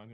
nu.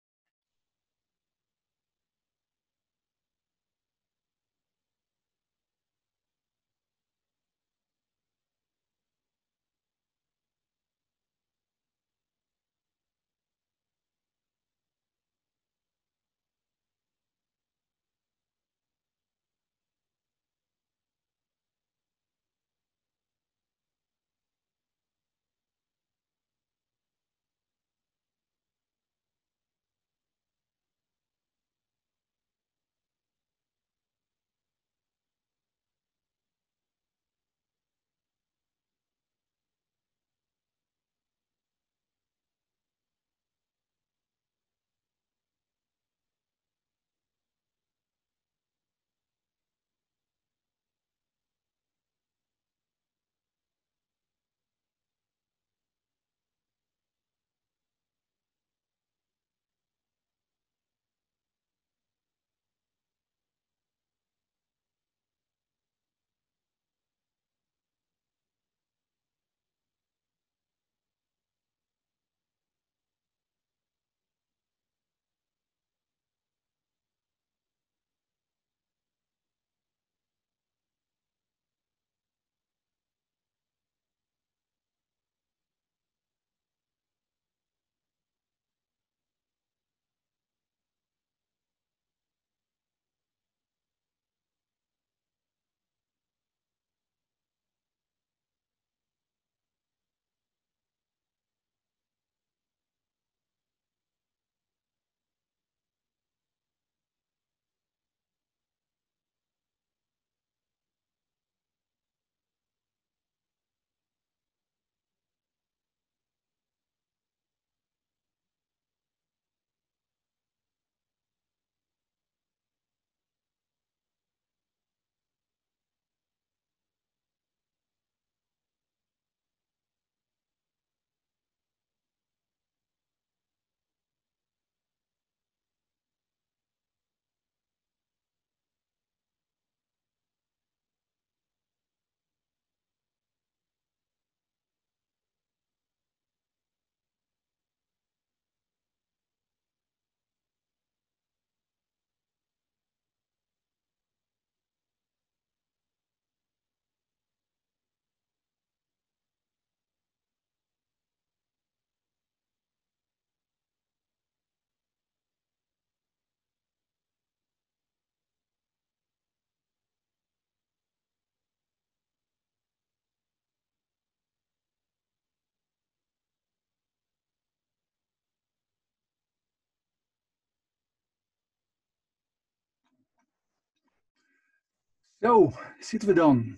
Zo, zitten we dan.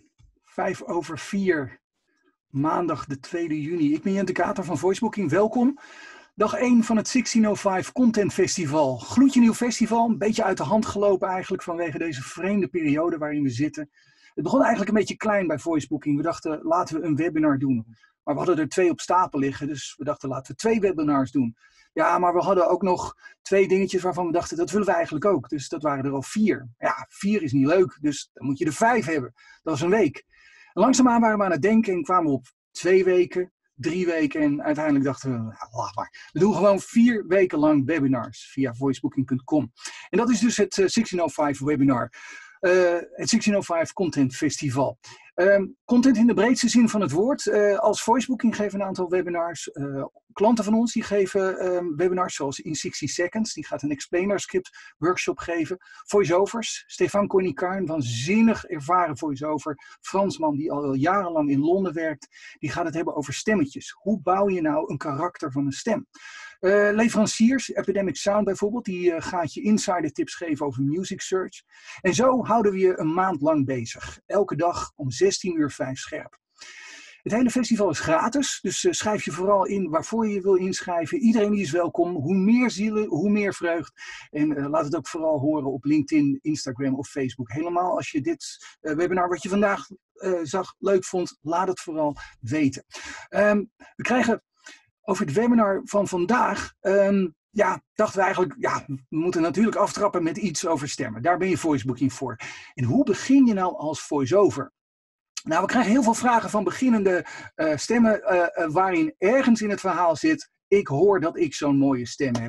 4:05, maandag de 2e juni. Ik ben Jente Kater van Voicebooking. Welkom. Dag 1 van het 1605 Content Festival. Gloedje nieuw festival, een beetje uit de hand gelopen eigenlijk vanwege deze vreemde periode waarin we zitten. Het begon eigenlijk een beetje klein bij Voicebooking. We dachten, laten we een webinar doen. Maar we hadden er 2 op stapel liggen, dus we dachten, laten we 2 webinars doen. Ja, maar we hadden ook nog 2 dingetjes waarvan we dachten, dat willen we eigenlijk ook. Dus dat waren er al 4. Ja, 4 is niet leuk, dus dan moet je er 5 hebben. Dat was een week. En langzaamaan waren we aan het denken en kwamen we op 2 weken, 3 weken en uiteindelijk dachten we, nou, laat maar. We doen gewoon 4 weken lang webinars via voicebooking.com. En dat is dus het 1605 webinar. Het 1605 Content Festival. Content in de breedste zin van het woord. Als Voicebooking geven een aantal webinars. Klanten van ons die geven webinars zoals in 60 Seconds. Die gaat een explainer script workshop geven. Voiceovers. Stefan Cornicar, een waanzinnig ervaren voiceover. Fransman die al jarenlang in Londen werkt. Die gaat het hebben over stemmetjes. Hoe bouw je nou een karakter van een stem? Leveranciers, Epidemic Sound bijvoorbeeld, die gaat je insider tips geven over music search. En zo houden we je een maand lang bezig. Elke dag om 16:05 scherp. Het hele festival is gratis, dus schrijf je vooral in waarvoor je je wil inschrijven. Iedereen die is welkom. Hoe meer zielen, hoe meer vreugd. En laat het ook vooral horen op LinkedIn, Instagram of Facebook. Helemaal als je dit webinar wat je vandaag zag leuk vond, laat het vooral weten. We krijgen over het webinar van vandaag, dachten we eigenlijk, we moeten natuurlijk aftrappen met iets over stemmen. Daar ben je Voicebooking voor. En hoe begin je nou als voice-over? Nou, we krijgen heel veel vragen van beginnende stemmen waarin ergens in het verhaal zit, ik hoor dat ik zo'n mooie stem heb.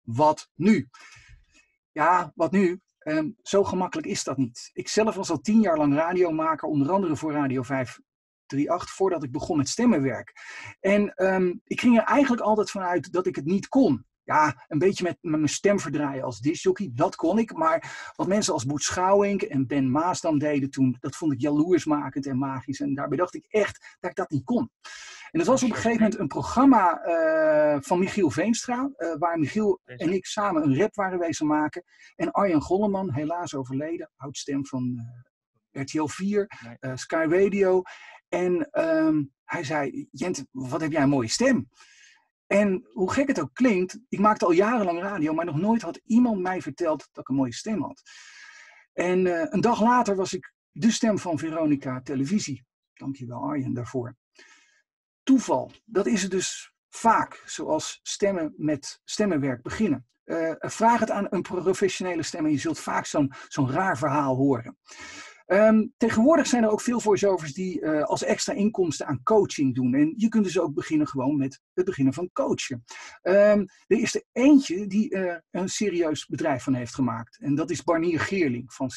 wat nu? Ja, wat nu? Zo gemakkelijk is dat niet. Ik zelf was al 10 jaar lang radiomaker, onder andere voor Radio 538, voordat ik begon met stemmenwerk. En ik ging er eigenlijk altijd vanuit dat ik het niet kon. Ja, een beetje met mijn stem verdraaien als discjockey, dat kon ik. Maar wat mensen als Boet Schouwink en Ben Maasdam deden toen, dat vond ik jaloersmakend en magisch. En daarbij dacht ik echt dat ik dat niet kon. En dat was op een gegeven moment een programma van Michiel Veenstra, waar Michiel en ik samen een rap waren wezen maken. En Arjan Golleman, helaas overleden, oudstem van RTL 4, Sky Radio. En hij zei, Jent, wat heb jij een mooie stem. En hoe gek het ook klinkt, ik maakte al jarenlang radio, maar nog nooit had iemand mij verteld dat ik een mooie stem had. En een dag later was ik de stem van Veronica Televisie. Dankjewel Arjen daarvoor. Toeval, dat is het dus vaak, zoals stemmen met stemmenwerk beginnen. Vraag het aan een professionele stem en je zult vaak zo'n raar verhaal horen. Tegenwoordig zijn er ook veel voice-overs die als extra inkomsten aan coaching doen. En je kunt dus ook beginnen gewoon met het beginnen van coachen. Er is er eentje die een serieus bedrijf van heeft gemaakt. En dat is Barnier Geerling van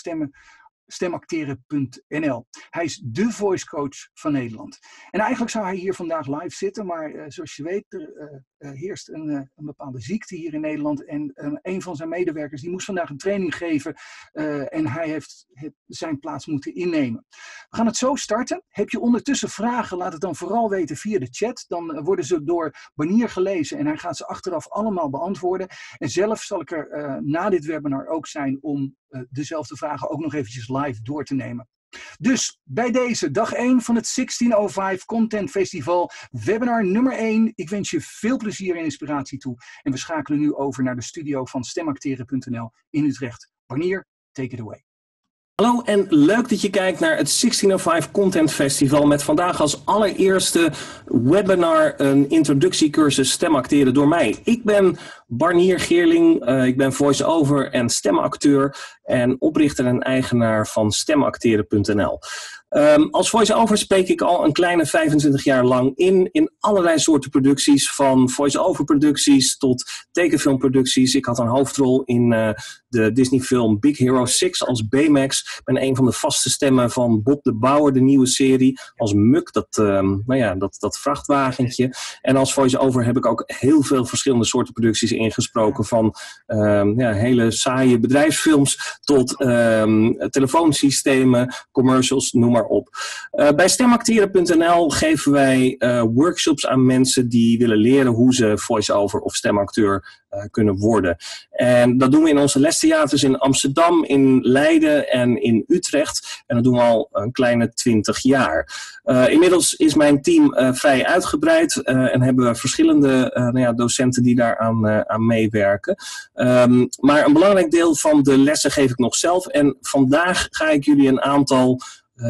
stemacteren.nl. Hij is de voice coach van Nederland. En eigenlijk zou hij hier vandaag live zitten, maar zoals je weet, er heerst een bepaalde ziekte hier in Nederland. En een van zijn medewerkers die moest vandaag een training geven en hij heeft zijn plaats moeten innemen. We gaan het zo starten. Heb je ondertussen vragen, laat het dan vooral weten via de chat. Dan worden ze door Barnier gelezen en hij gaat ze achteraf allemaal beantwoorden. En zelf zal ik er na dit webinar ook zijn om dezelfde vragen ook nog eventjes live door te nemen. Dus bij deze dag 1 van het 1605 Content Festival, webinar nummer 1. Ik wens je veel plezier en inspiratie toe. En we schakelen nu over naar de studio van stemacteren.nl in Utrecht. Barnier, take it away. Hallo en leuk dat je kijkt naar het 1605 Content Festival met vandaag als allereerste webinar een introductiecursus stemacteren door mij. Ik ben Barnier Geerling, ik ben voice-over en stemacteur en oprichter en eigenaar van stemacteren.nl. Als voice-over spreek ik al een kleine 25 jaar lang in allerlei soorten producties, van voice-over producties tot tekenfilmproducties. Ik had een hoofdrol in de Disney film Big Hero 6 als Baymax. Ik ben een van de vaste stemmen van Bob de Bouwer, de nieuwe serie, als Muk, dat vrachtwagentje. En als voice-over heb ik ook heel veel verschillende soorten producties ingesproken, van hele saaie bedrijfsfilms tot telefoonsystemen, commercials, noem maar op. Bij stemacteren.nl geven wij workshops aan mensen die willen leren hoe ze voice-over of stemacteur kunnen worden. En dat doen we in onze lestheaters in Amsterdam, in Leiden en in Utrecht. En dat doen we al een kleine 20 jaar. Inmiddels is mijn team vrij uitgebreid en hebben we verschillende docenten die daar aan meewerken. Maar een belangrijk deel van de lessen geef ik nog zelf. En vandaag ga ik jullie een aantal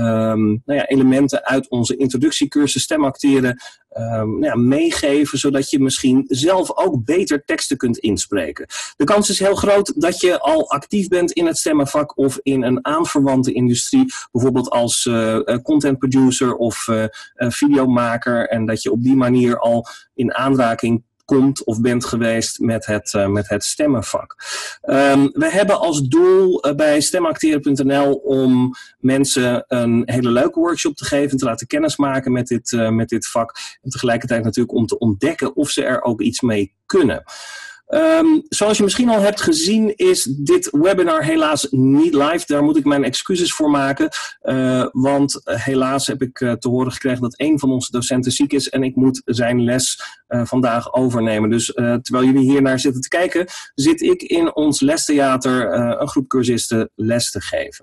elementen uit onze introductiecursus stemacteren meegeven, zodat je misschien zelf ook beter teksten kunt inspreken. De kans is heel groot dat je al actief bent in het stemmenvak of in een aanverwante industrie, bijvoorbeeld als content producer of videomaker, en dat je op die manier al in aanraking komt of bent geweest met het stemmenvak. We hebben als doel bij stemacteren.nl om mensen een hele leuke workshop te geven, te laten kennismaken met dit vak en tegelijkertijd natuurlijk om te ontdekken of ze er ook iets mee kunnen. Zoals je misschien al hebt gezien is dit webinar helaas niet live. Daar moet ik mijn excuses voor maken. Want helaas heb ik te horen gekregen dat een van onze docenten ziek is en ik moet zijn les vandaag overnemen. Dus terwijl jullie hier naar zitten te kijken, zit ik in ons lestheater een groep cursisten les te geven.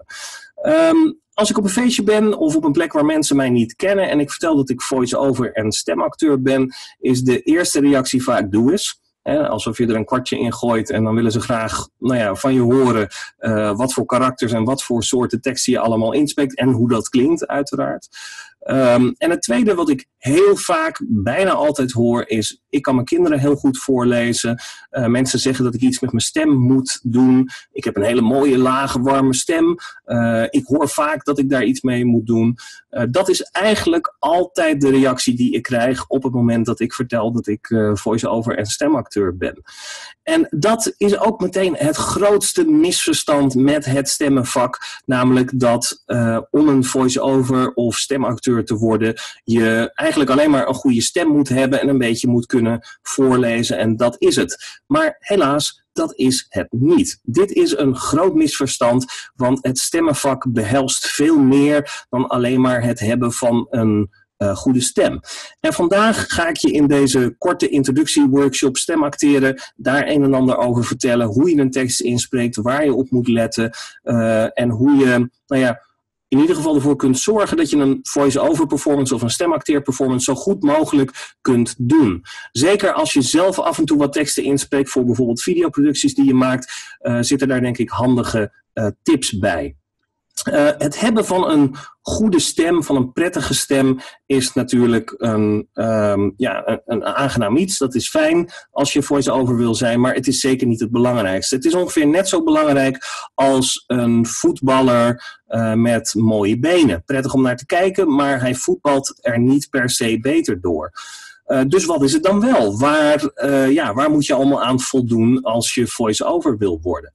Als ik op een feestje ben of op een plek waar mensen mij niet kennen en ik vertel dat ik voice-over en stemacteur ben, is de eerste reactie vaak doe eens. Alsof je er een kwartje in gooit en dan willen ze graag van je horen wat voor karakters en wat voor soorten teksten je allemaal inspreekt en hoe dat klinkt uiteraard. En het tweede wat ik heel vaak, bijna altijd hoor, is: ik kan mijn kinderen heel goed voorlezen. Mensen zeggen dat ik iets met mijn stem moet doen. Ik heb een hele mooie, lage, warme stem. Ik hoor vaak dat ik daar iets mee moet doen. Dat is eigenlijk altijd de reactie die ik krijg op het moment dat ik vertel dat ik voice-over en stemacteur ben. En dat is ook meteen het grootste misverstand met het stemmenvak. Namelijk dat om een voice-over of stemacteur te worden, je eigenlijk alleen maar een goede stem moet hebben en een beetje moet kunnen voorlezen. En dat is het. Maar helaas, dat is het niet. Dit is een groot misverstand, want het stemmenvak behelst veel meer dan alleen maar het hebben van een goede stem. En vandaag ga ik je in deze korte introductieworkshop stemacteren daar een en ander over vertellen. Hoe je een tekst inspreekt, waar je op moet letten en hoe je, in ieder geval ervoor kunt zorgen dat je een voice-over performance of een stemacteer performance zo goed mogelijk kunt doen. Zeker als je zelf af en toe wat teksten inspreekt voor bijvoorbeeld videoproducties die je maakt, zitten daar denk ik handige tips bij. Het hebben van een goede stem, van een prettige stem, is natuurlijk een aangenaam iets. Dat is fijn als je voice-over wil zijn, maar het is zeker niet het belangrijkste. Het is ongeveer net zo belangrijk als een voetballer met mooie benen. Prettig om naar te kijken, maar hij voetbalt er niet per se beter door. Dus wat is het dan wel? Waar moet je allemaal aan voldoen als je voice-over wil worden?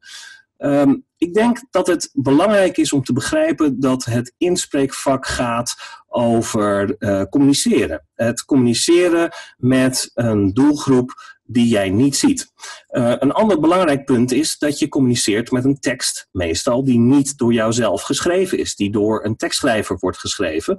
Ik denk dat het belangrijk is om te begrijpen dat het inspreekvak gaat over communiceren. Het communiceren met een doelgroep die jij niet ziet. Een ander belangrijk punt is dat je communiceert met een tekst, meestal die niet door jouzelf geschreven is, die door een tekstschrijver wordt geschreven.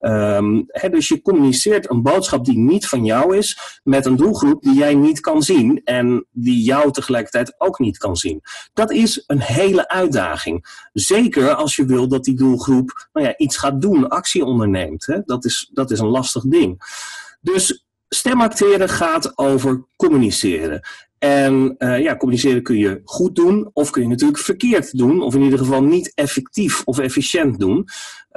Dus je communiceert een boodschap die niet van jou is, met een doelgroep die jij niet kan zien en die jou tegelijkertijd ook niet kan zien. Dat is een hele uitdaging. Zeker als je wil dat die doelgroep iets gaat doen, actie onderneemt. Dat is een lastig ding. Dus stemacteren gaat over communiceren. En communiceren kun je goed doen, of kun je natuurlijk verkeerd doen, of in ieder geval niet effectief of efficiënt doen.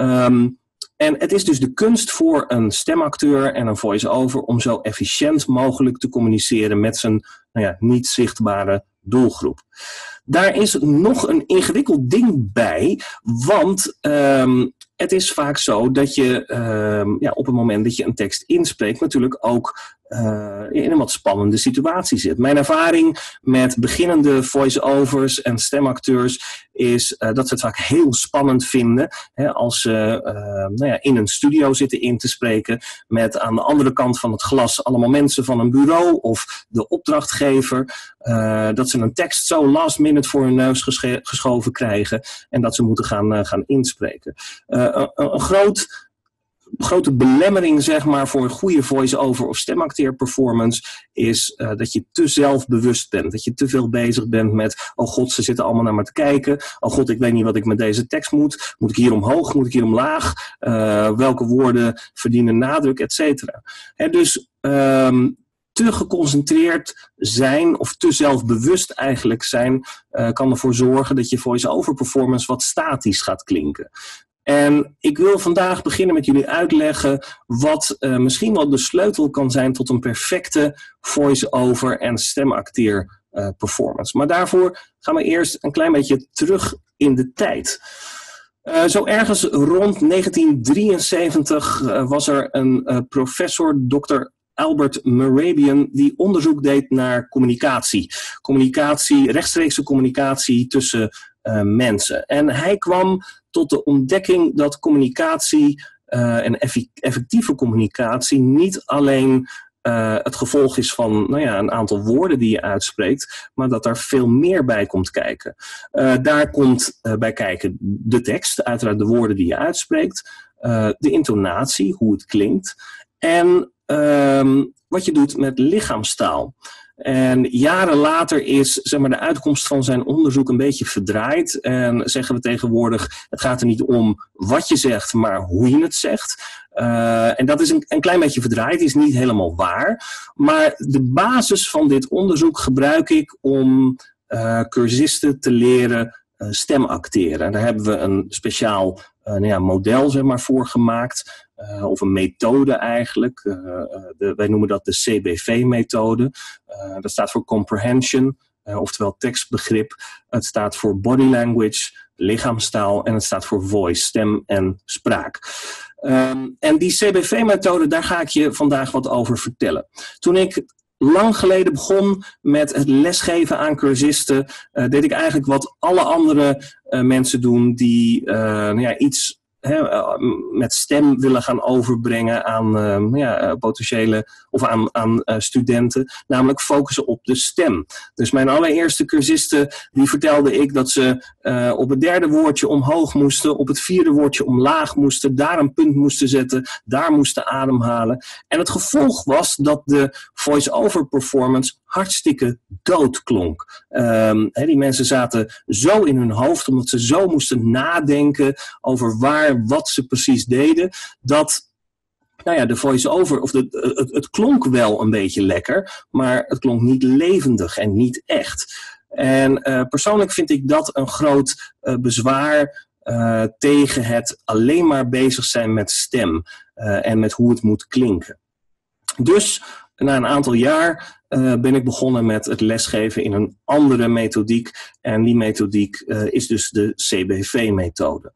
En het is dus de kunst voor een stemacteur en een voice-over om zo efficiënt mogelijk te communiceren met zijn niet zichtbare doelgroep. Daar is nog een ingewikkeld ding bij, want het is vaak zo dat je op het moment dat je een tekst inspreekt natuurlijk ook in een wat spannende situatie zit. Mijn ervaring met beginnende voice-overs en stemacteurs is dat ze het vaak heel spannend vinden als ze in een studio zitten in te spreken met aan de andere kant van het glas allemaal mensen van een bureau of de opdrachtgever. Dat ze een tekst zo last minute voor hun neus geschoven krijgen en dat ze moeten gaan inspreken. Een grote belemmering, zeg maar, voor een goede voice-over of stemacteer performance is dat je te zelfbewust bent. Dat je te veel bezig bent met, oh god, ze zitten allemaal naar me te kijken. Oh god, ik weet niet wat ik met deze tekst moet. Moet ik hier omhoog? Moet ik hier omlaag? Welke woorden verdienen nadruk, et cetera. Dus te geconcentreerd zijn of te zelfbewust eigenlijk zijn kan ervoor zorgen dat je voice-over performance wat statisch gaat klinken. En ik wil vandaag beginnen met jullie uitleggen wat misschien wel de sleutel kan zijn tot een perfecte voice-over en stemacteer performance. Maar daarvoor gaan we eerst een klein beetje terug in de tijd. Zo ergens rond 1973 was er een professor, Dr. Albert Mehrabian, die onderzoek deed naar communicatie. Rechtstreekse communicatie tussen mensen. En hij kwam tot de ontdekking dat communicatie en effectieve communicatie niet alleen het gevolg is van een aantal woorden die je uitspreekt, maar dat er veel meer bij komt kijken. Daar komt bij kijken de tekst, uiteraard de woorden die je uitspreekt, de intonatie, hoe het klinkt, en wat je doet met lichaamstaal. En jaren later is de uitkomst van zijn onderzoek een beetje verdraaid. En zeggen we tegenwoordig, het gaat er niet om wat je zegt, maar hoe je het zegt. En dat is een klein beetje verdraaid, is niet helemaal waar. Maar de basis van dit onderzoek gebruik ik om cursisten te leren stemacteren. En daar hebben we een speciaal model voor gemaakt. of een methode eigenlijk. Wij noemen dat de CBV-methode. Dat staat voor Comprehension, oftewel tekstbegrip. Het staat voor Body Language, lichaamstaal en het staat voor Voice, stem en spraak. En die CBV-methode, daar ga ik je vandaag wat over vertellen. Toen ik lang geleden begon met het lesgeven aan cursisten, deed ik eigenlijk wat alle andere mensen doen die iets met stem willen gaan overbrengen aan potentiële of aan studenten, namelijk focussen op de stem. Dus mijn allereerste cursisten, die vertelde ik dat ze op het derde woordje omhoog moesten, op het vierde woordje omlaag moesten, daar een punt moesten zetten, daar moesten ademhalen. En het gevolg was dat de voice-over performance hartstikke dood klonk. Die mensen zaten zo in hun hoofd, omdat ze zo moesten nadenken over wat ze precies deden, dat de voice-over, of het klonk wel een beetje lekker, maar het klonk niet levendig en niet echt. En persoonlijk vind ik dat een groot bezwaar tegen het alleen maar bezig zijn met stem en met hoe het moet klinken. Dus na een aantal jaar ben ik begonnen met het lesgeven in een andere methodiek. En die methodiek is dus de CBV-methode.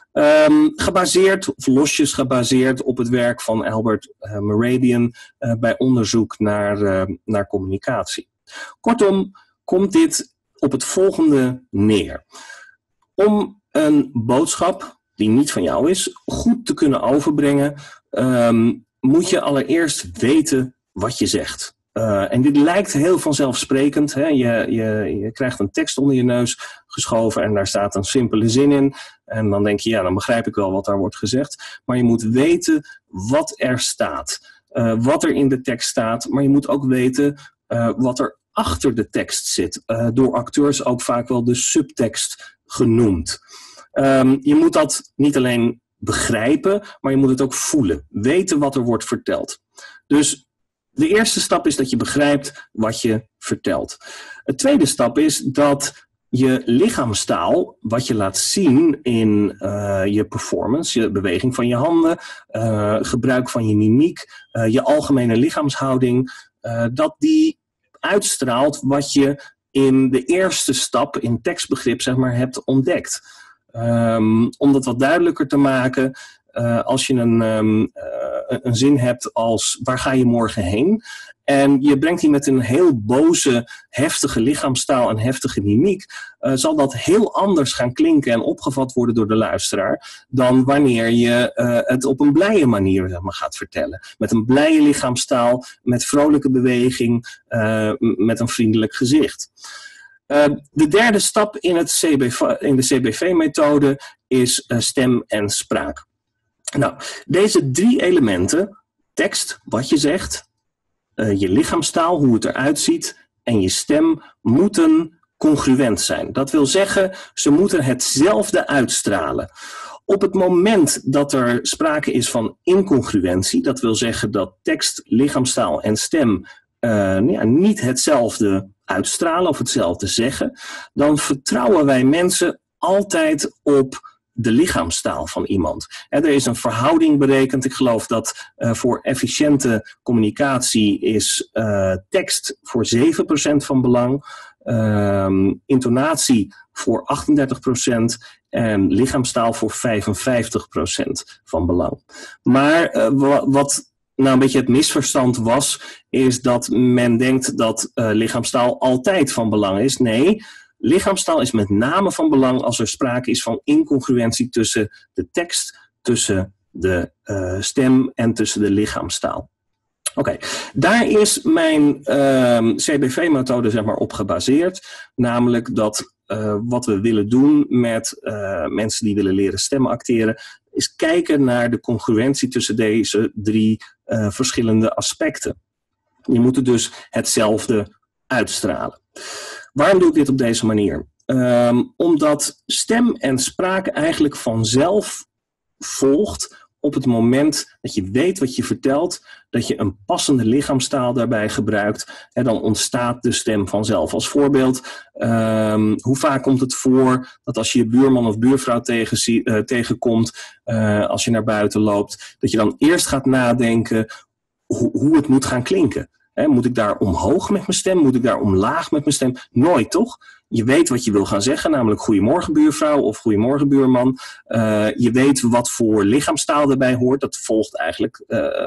Losjes gebaseerd op het werk van Albert Mehrabian bij onderzoek naar communicatie. Kortom, komt dit op het volgende neer. Om een boodschap die niet van jou is, goed te kunnen overbrengen, moet je allereerst weten wat je zegt. En dit lijkt heel vanzelfsprekend. Hè? Je krijgt een tekst onder je neus geschoven en daar staat een simpele zin in. En dan denk je, dan begrijp ik wel wat daar wordt gezegd. Maar je moet weten wat er staat. Wat er in de tekst staat. Maar je moet ook weten wat er achter de tekst zit. Door acteurs ook vaak wel de subtekst genoemd. Je moet dat niet alleen begrijpen, maar je moet het ook voelen. Weten wat er wordt verteld. Dus de eerste stap is dat je begrijpt wat je vertelt. Het tweede stap is dat je lichaamstaal, wat je laat zien in je performance, je beweging van je handen, gebruik van je mimiek, je algemene lichaamshouding, dat die uitstraalt wat je in de eerste stap in tekstbegrip hebt ontdekt. Om dat wat duidelijker te maken, als je een zin hebt als waar ga je morgen heen? En je brengt die met een heel boze, heftige lichaamstaal en heftige mimiek, zal dat heel anders gaan klinken en opgevat worden door de luisteraar dan wanneer je het op een blije manier gaat vertellen. Met een blije lichaamstaal, met vrolijke beweging, met een vriendelijk gezicht. De derde stap in de CBV-methode is stem en spraak. Nou, deze 3 elementen, tekst, wat je zegt, je lichaamstaal, hoe het eruit ziet, en je stem, moeten congruent zijn. Dat wil zeggen, ze moeten hetzelfde uitstralen. Op het moment dat er sprake is van incongruentie, dat wil zeggen dat tekst, lichaamstaal en stem niet hetzelfde uitstralen of hetzelfde zeggen, dan vertrouwen wij mensen altijd op de lichaamstaal van iemand. Er is een verhouding berekend. Ik geloof dat voor efficiënte communicatie is tekst voor 7% van belang, intonatie voor 38% en lichaamstaal voor 55% van belang. Maar wat een beetje het misverstand was, is dat men denkt dat lichaamstaal altijd van belang is. Nee, lichaamstaal is met name van belang als er sprake is van incongruentie tussen de tekst, tussen de stem en tussen de lichaamstaal. Oké, daar is mijn CBV-methode op gebaseerd. Namelijk dat wat we willen doen met mensen die willen leren stemmen acteren, is kijken naar de congruentie tussen deze 3 verschillende aspecten. Je moet het dus hetzelfde uitstralen. Waarom doe ik dit op deze manier? Omdat stem en spraak eigenlijk vanzelf volgt op het moment dat je weet wat je vertelt, dat je een passende lichaamstaal daarbij gebruikt, en dan ontstaat de stem vanzelf. Als voorbeeld, hoe vaak komt het voor dat als je je buurman of buurvrouw tegenkomt, als je naar buiten loopt, dat je dan eerst gaat nadenken hoe het moet gaan klinken. Moet ik daar omhoog met mijn stem? Moet ik daar omlaag met mijn stem? Nooit, toch? Je weet wat je wil gaan zeggen, namelijk goedemorgen buurvrouw of goedemorgen buurman. Je weet wat voor lichaamstaal erbij hoort. Dat volgt eigenlijk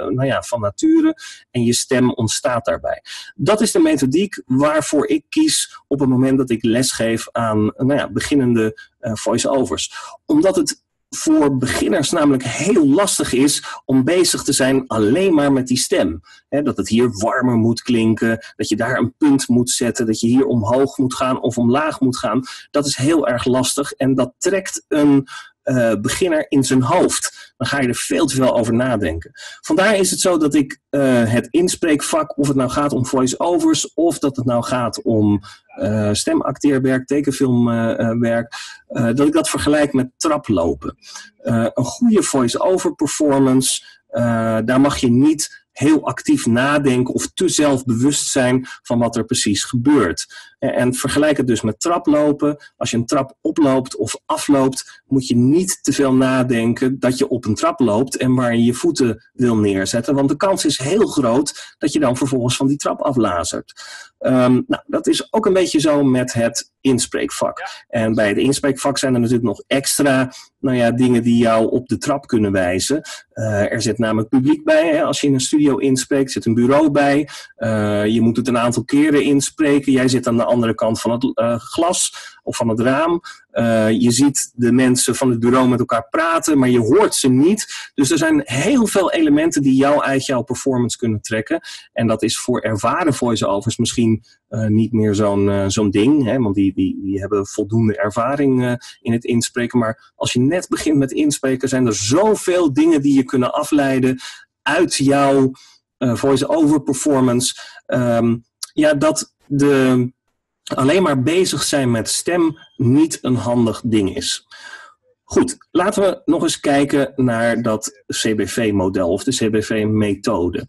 van nature. En je stem ontstaat daarbij. Dat is de methodiek waarvoor ik kies op het moment dat ik lesgeef aan beginnende voice-overs. Omdat het voor beginners namelijk heel lastig is om bezig te zijn alleen maar met die stem. Dat het hier warmer moet klinken, dat je daar een punt moet zetten, dat je hier omhoog moet gaan of omlaag moet gaan. Dat is heel erg lastig en dat trekt een beginner in zijn hoofd. Dan ga je er veel te veel over nadenken. Vandaar is het zo dat ik het inspreekvak, of het nou gaat om voice-overs of dat het nou gaat om stemacteerwerk, tekenfilmwerk, dat ik dat vergelijk met traplopen. Een goede voice-over performance, daar mag je niet heel actief nadenken of te zelfbewust zijn van wat er precies gebeurt. En vergelijk het dus met traplopen. Als je een trap oploopt of afloopt, moet je niet te veel nadenken dat je op een trap loopt en waar je je voeten wil neerzetten. Want de kans is heel groot dat je dan vervolgens van die trap aflazert. Dat is ook een beetje zo met het inspreekvak. En bij het inspreekvak zijn er natuurlijk nog extra dingen die jou op de trap kunnen wijzen. Er zit namelijk publiek bij. Als je in een studio inspreekt, zit een bureau bij. Je moet het een aantal keren inspreken. Jij zit aan de andere kant van het glas of van het raam. Je ziet de mensen van het bureau met elkaar praten, maar je hoort ze niet. Dus er zijn heel veel elementen die jou uit jouw performance kunnen trekken. En dat is voor ervaren voice-overs misschien niet meer zo'n ding. Hè, want die hebben voldoende ervaring in het inspreken. Maar als je net begint met inspreken, zijn er zoveel dingen die je kunnen afleiden uit jouw voice-over performance. Dat alleen maar bezig zijn met stem niet een handig ding is. Goed, laten we nog eens kijken naar dat CBV-model of de CBV-methode.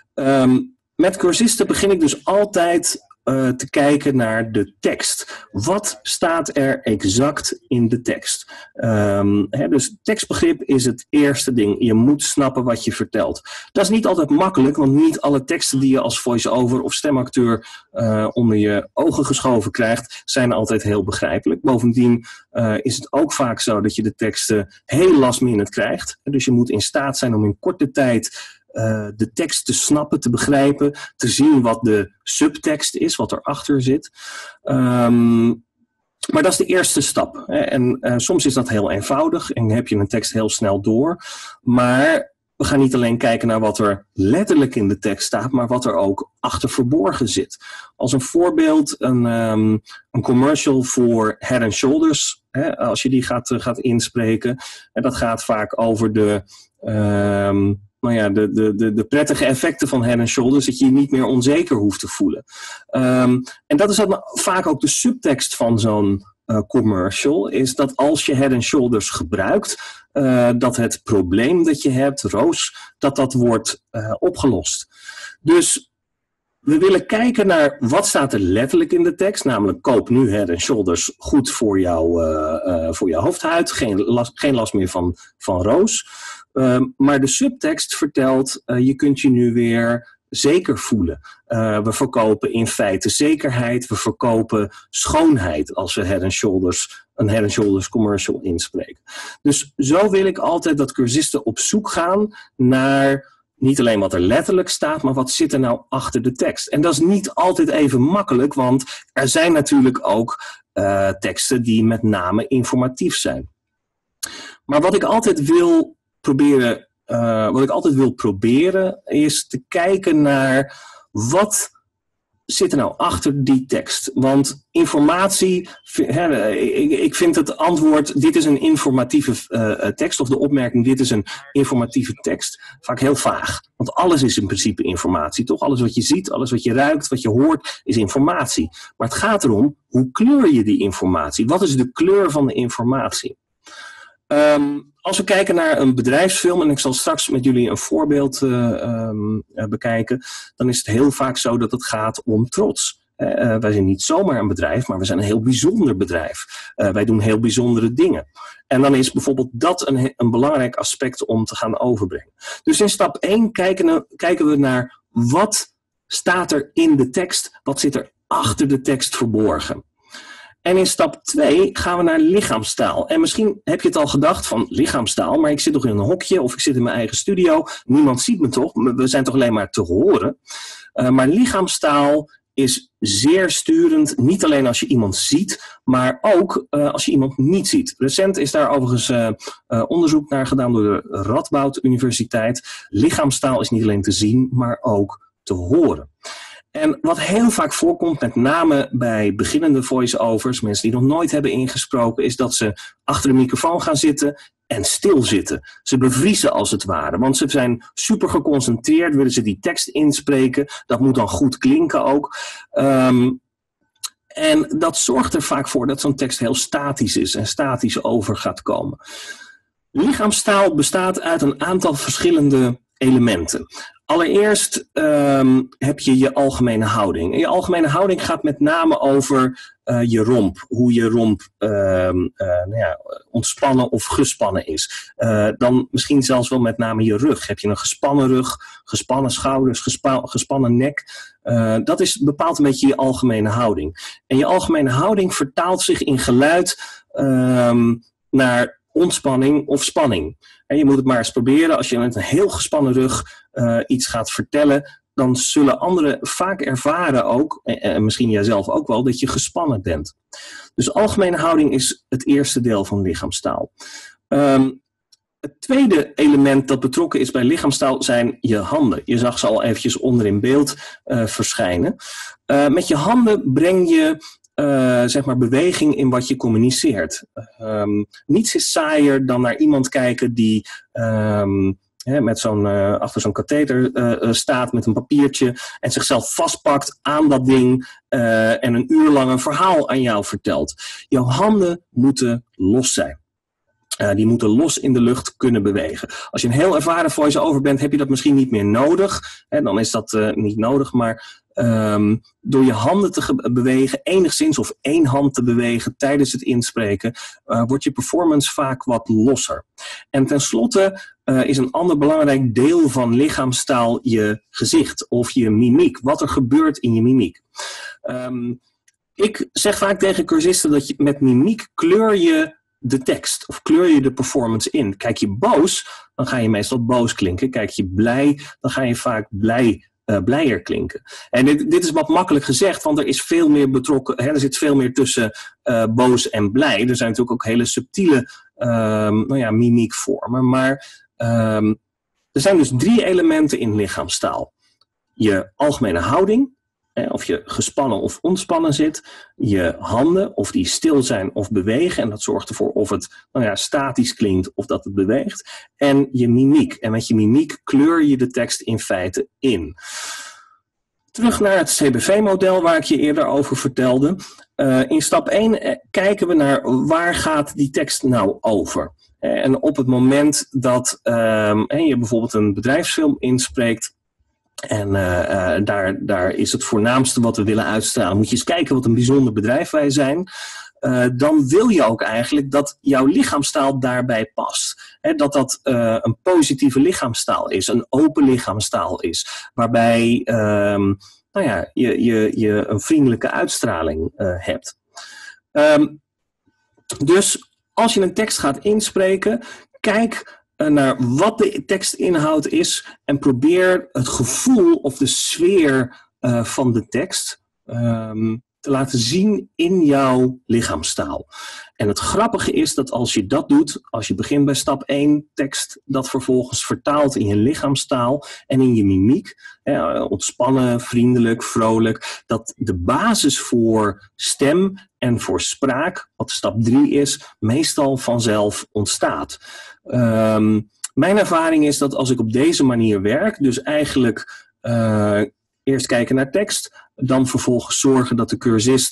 Met cursisten begin ik dus altijd te kijken naar de tekst. Wat staat er exact in de tekst? Dus tekstbegrip is het eerste ding. Je moet snappen wat je vertelt. Dat is niet altijd makkelijk, want niet alle teksten die je als voice-over of stemacteur onder je ogen geschoven krijgt, zijn altijd heel begrijpelijk. Bovendien is het ook vaak zo dat je de teksten heel last minute krijgt. Dus je moet in staat zijn om in korte tijd de tekst te snappen, te begrijpen, te zien wat de subtekst is, wat erachter zit. Maar dat is de eerste stap. En soms is dat heel eenvoudig en heb je een tekst heel snel door. Maar we gaan niet alleen kijken naar wat er letterlijk in de tekst staat, maar wat er ook achter verborgen zit. Als een voorbeeld, een commercial voor Head & Shoulders, als je die gaat inspreken. En dat gaat vaak over de prettige effecten van Head & Shoulders, dat je je niet meer onzeker hoeft te voelen. En dat is vaak ook de subtekst van zo'n commercial, is dat als je Head & Shoulders gebruikt, dat het probleem dat je hebt, roos, dat wordt opgelost. Dus we willen kijken naar wat staat er letterlijk in de tekst, namelijk koop nu Head & Shoulders, goed voor jouw hoofdhuid, geen last meer van roos. Maar de subtekst vertelt, je kunt je nu weer zeker voelen. We verkopen in feite zekerheid, we verkopen schoonheid als we een Head & Shoulders commercial inspreken. Dus zo wil ik altijd dat cursisten op zoek gaan naar niet alleen wat er letterlijk staat, maar wat zit er nou achter de tekst. En dat is niet altijd even makkelijk, want er zijn natuurlijk ook teksten die met name informatief zijn. Maar wat ik altijd wil proberen is te kijken naar wat zit er nou achter die tekst. Want informatie, ik vind het antwoord, dit is een informatieve tekst, of de opmerking, dit is een informatieve tekst, vaak heel vaag. Want alles is in principe informatie, toch? Alles wat je ziet, alles wat je ruikt, wat je hoort, is informatie. Maar het gaat erom, hoe kleur je die informatie? Wat is de kleur van de informatie? Als we kijken naar een bedrijfsfilm, en ik zal straks met jullie een voorbeeld bekijken, dan is het heel vaak zo dat het gaat om trots. Wij zijn niet zomaar een bedrijf, maar we zijn een heel bijzonder bedrijf. Wij doen heel bijzondere dingen. En dan is bijvoorbeeld dat een belangrijk aspect om te gaan overbrengen. Dus in stap 1 kijken we naar wat staat er in de tekst, wat zit er achter de tekst verborgen. En in stap 2 gaan we naar lichaamstaal. En misschien heb je het al gedacht van lichaamstaal, maar ik zit toch in een hokje of ik zit in mijn eigen studio. Niemand ziet me toch, we zijn toch alleen maar te horen. Maar lichaamstaal is zeer sturend, niet alleen als je iemand ziet, maar ook als je iemand niet ziet. Recent is daar overigens onderzoek naar gedaan door de Radboud Universiteit. Lichaamstaal is niet alleen te zien, maar ook te horen. En wat heel vaak voorkomt, met name bij beginnende voice-overs, mensen die nog nooit hebben ingesproken, is dat ze achter de microfoon gaan zitten en stilzitten. Ze bevriezen als het ware, want ze zijn super geconcentreerd, willen ze die tekst inspreken. Dat moet dan goed klinken ook. En dat zorgt er vaak voor dat zo'n tekst heel statisch is en statisch over gaat komen. Lichaamstaal bestaat uit een aantal verschillende elementen. Allereerst heb je je algemene houding. En je algemene houding gaat met name over je romp. Hoe je romp ontspannen of gespannen is. Dan misschien zelfs wel met name je rug. Heb je een gespannen rug, gespannen schouders, gespannen nek. Dat bepaalt een beetje je algemene houding. En je algemene houding vertaalt zich in geluid naar ontspanning of spanning. En je moet het maar eens proberen. Als je met een heel gespannen rug iets gaat vertellen, dan zullen anderen vaak ervaren ook, en misschien jijzelf ook wel, dat je gespannen bent. Dus algemene houding is het eerste deel van lichaamstaal. Het tweede element dat betrokken is bij lichaamstaal zijn je handen. Je zag ze al eventjes onder in beeld verschijnen. Met je handen breng je beweging in wat je communiceert. Niets is saaier dan naar iemand kijken die met achter zo'n katheter staat met een papiertje en zichzelf vastpakt aan dat ding en een uur lang een verhaal aan jou vertelt. Jouw handen moeten los zijn. Die moeten los in de lucht kunnen bewegen. Als je een heel ervaren voice-over bent, heb je dat misschien niet meer nodig. Dan is dat niet nodig, maar door je handen te bewegen, enigszins of één hand te bewegen tijdens het inspreken, wordt je performance vaak wat losser. En tenslotte is een ander belangrijk deel van lichaamstaal je gezicht of je mimiek. Wat er gebeurt in je mimiek. Ik zeg vaak tegen cursisten dat je met mimiek kleur je de tekst of kleur je de performance in. Kijk je boos, dan ga je meestal boos klinken. Kijk je blij, dan ga je vaak blijer klinken. En dit is wat makkelijk gezegd, want er is veel meer betrokken, er zit veel meer tussen boos en blij. Er zijn natuurlijk ook hele subtiele mimiekvormen, maar er zijn dus 3 elementen in lichaamstaal. Je algemene houding, of je gespannen of ontspannen zit, je handen, of die stil zijn of bewegen, en dat zorgt ervoor of het statisch klinkt of dat het beweegt, en je mimiek. En met je mimiek kleur je de tekst in feite in. Terug naar het CBV-model waar ik je eerder over vertelde. In stap 1 kijken we naar waar gaat die tekst nou over. En op het moment dat je bijvoorbeeld een bedrijfsfilm inspreekt, en daar is het voornaamste wat we willen uitstralen. Moet je eens kijken wat een bijzonder bedrijf wij zijn. Dan wil je ook eigenlijk dat jouw lichaamstaal daarbij past. Dat een positieve lichaamstaal is. Een open lichaamstaal is. Waarbij je een vriendelijke uitstraling hebt. Dus als je een tekst gaat inspreken, kijk naar wat de tekstinhoud is en probeer het gevoel of de sfeer van de tekst te laten zien in jouw lichaamstaal. En het grappige is dat als je dat doet, als je begint bij stap 1 tekst, dat vervolgens vertaalt in je lichaamstaal en in je mimiek, ontspannen, vriendelijk, vrolijk, dat de basis voor stem en voor spraak, wat stap 3 is, meestal vanzelf ontstaat. Mijn ervaring is dat als ik op deze manier werk, dus eigenlijk eerst kijken naar tekst, dan vervolgens zorgen dat de cursist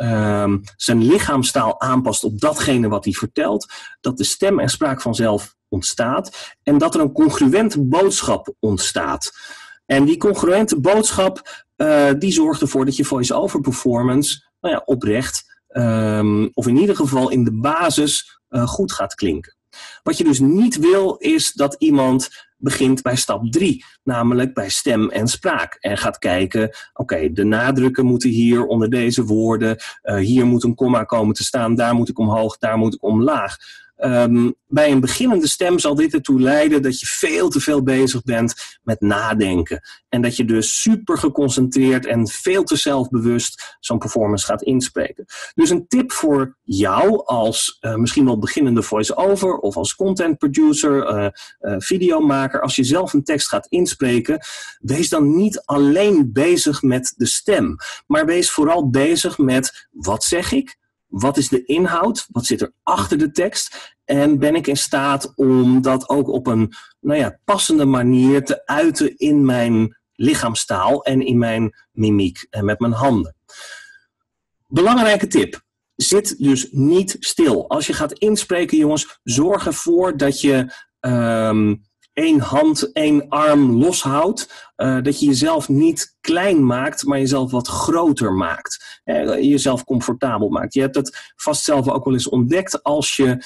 zijn lichaamstaal aanpast op datgene wat hij vertelt, dat de stem en spraak vanzelf ontstaat en dat er een congruente boodschap ontstaat. En die congruente boodschap die zorgt ervoor dat je voice-over performance oprecht, of in ieder geval in de basis goed gaat klinken. Wat je dus niet wil is dat iemand begint bij stap 3, namelijk bij stem en spraak. En gaat kijken, oké, de nadrukken moeten hier onder deze woorden, hier moet een komma komen te staan, daar moet ik omhoog, daar moet ik omlaag. Bij een beginnende stem zal dit ertoe leiden dat je veel te veel bezig bent met nadenken. En dat je dus super geconcentreerd en veel te zelfbewust zo'n performance gaat inspreken. Dus een tip voor jou als misschien wel beginnende voice-over of als content producer, videomaker. Als je zelf een tekst gaat inspreken, wees dan niet alleen bezig met de stem. Maar wees vooral bezig met wat zeg ik? Wat is de inhoud? Wat zit er achter de tekst? En ben ik in staat om dat ook op een passende manier te uiten in mijn lichaamstaal en in mijn mimiek en met mijn handen. Belangrijke tip. Zit dus niet stil. Als je gaat inspreken, jongens, zorg ervoor dat je één hand, één arm loshoudt. Dat je jezelf niet klein maakt, maar jezelf wat groter maakt. Jezelf comfortabel maakt. Je hebt het vast zelf ook wel eens ontdekt. Als je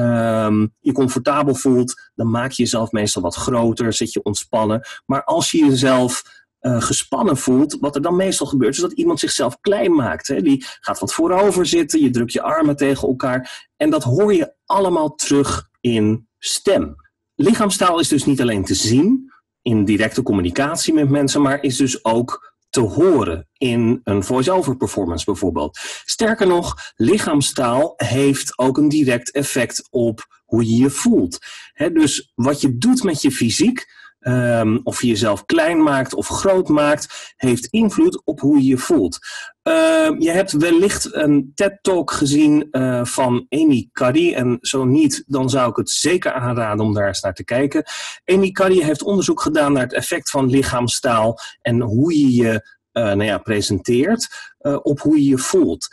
je comfortabel voelt, dan maak je jezelf meestal wat groter, zit je ontspannen. Maar als je jezelf gespannen voelt, wat er dan meestal gebeurt, is dat iemand zichzelf klein maakt. Hè? Die gaat wat voorover zitten, je drukt je armen tegen elkaar. En dat hoor je allemaal terug in stem. Lichaamstaal is dus niet alleen te zien in directe communicatie met mensen, maar is dus ook te horen in een voice-over performance bijvoorbeeld. Sterker nog, lichaamstaal heeft ook een direct effect op hoe je je voelt. Dus wat je doet met je fysiek, of je jezelf klein maakt of groot maakt, heeft invloed op hoe je je voelt. Je hebt wellicht een TED-talk gezien van Amy Cuddy. En zo niet, dan zou ik het zeker aanraden om daar eens naar te kijken. Amy Cuddy heeft onderzoek gedaan naar het effect van lichaamstaal en hoe je je presenteert op hoe je je voelt.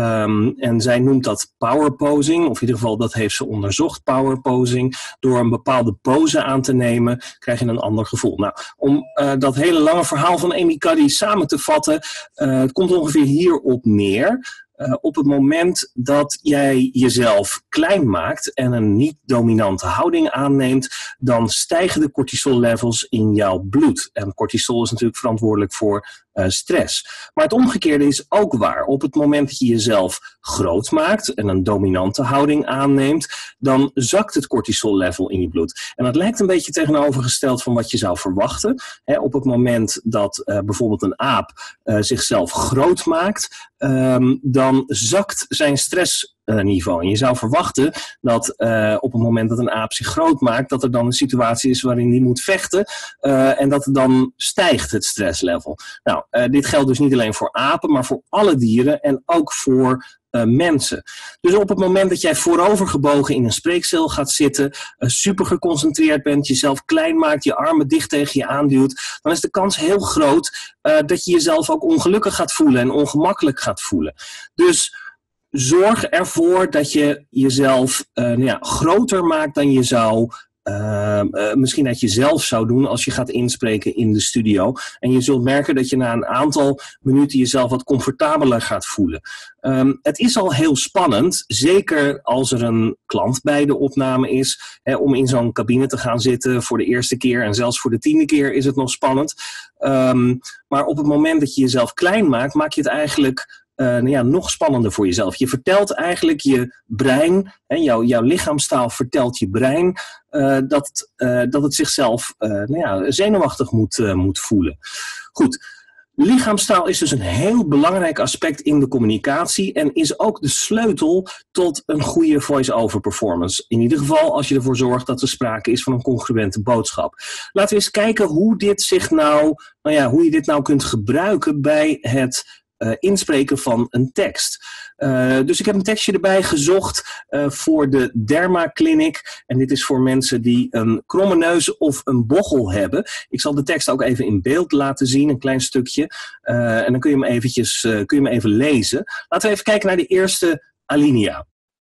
En zij noemt dat power posing, of in ieder geval dat heeft ze onderzocht, power posing. Door een bepaalde pose aan te nemen, krijg je een ander gevoel. Nou, om dat hele lange verhaal van Amy Cuddy samen te vatten, het komt ongeveer hierop neer. Op het moment dat jij jezelf klein maakt en een niet-dominante houding aanneemt, dan stijgen de cortisol levels in jouw bloed. En cortisol is natuurlijk verantwoordelijk voor stress. Maar het omgekeerde is ook waar. Op het moment dat je jezelf groot maakt en een dominante houding aanneemt, dan zakt het cortisol level in je bloed. En dat lijkt een beetje tegenovergesteld van wat je zou verwachten. Op het moment dat bijvoorbeeld een aap zichzelf groot maakt, dan zakt zijn stressniveau. En je zou verwachten dat op het moment dat een aap zich groot maakt, dat er dan een situatie is waarin hij moet vechten en dat er dan stijgt het stresslevel. Nou, dit geldt dus niet alleen voor apen, maar voor alle dieren en ook voor mensen. Dus op het moment dat jij voorovergebogen in een spreekcel gaat zitten, super geconcentreerd bent, jezelf klein maakt, je armen dicht tegen je aanduwt, dan is de kans heel groot dat je jezelf ook ongelukkig gaat voelen en ongemakkelijk gaat voelen. Dus zorg ervoor dat je jezelf groter maakt dan je zou misschien dat je zelf zou doen als je gaat inspreken in de studio. En je zult merken dat je na een aantal minuten jezelf wat comfortabeler gaat voelen. Het is al heel spannend, zeker als er een klant bij de opname is, om in zo'n cabine te gaan zitten voor de eerste keer en zelfs voor de 10e keer is het nog spannend. Maar op het moment dat je jezelf klein maakt, maak je het eigenlijk nog spannender voor jezelf. Je vertelt eigenlijk je brein, jouw lichaamstaal vertelt je brein dat het zichzelf zenuwachtig moet voelen. Goed, lichaamstaal is dus een heel belangrijk aspect in de communicatie en is ook de sleutel tot een goede voice-over performance. In ieder geval als je ervoor zorgt dat er sprake is van een congruente boodschap. Laten we eens kijken hoe je dit nou kunt gebruiken bij het inspreken van een tekst. Dus ik heb een tekstje erbij gezocht voor de Derma Clinic. En dit is voor mensen die een kromme neus of een bochel hebben. Ik zal de tekst ook even in beeld laten zien, een klein stukje. En dan kun je hem even lezen. Laten we even kijken naar de eerste alinea.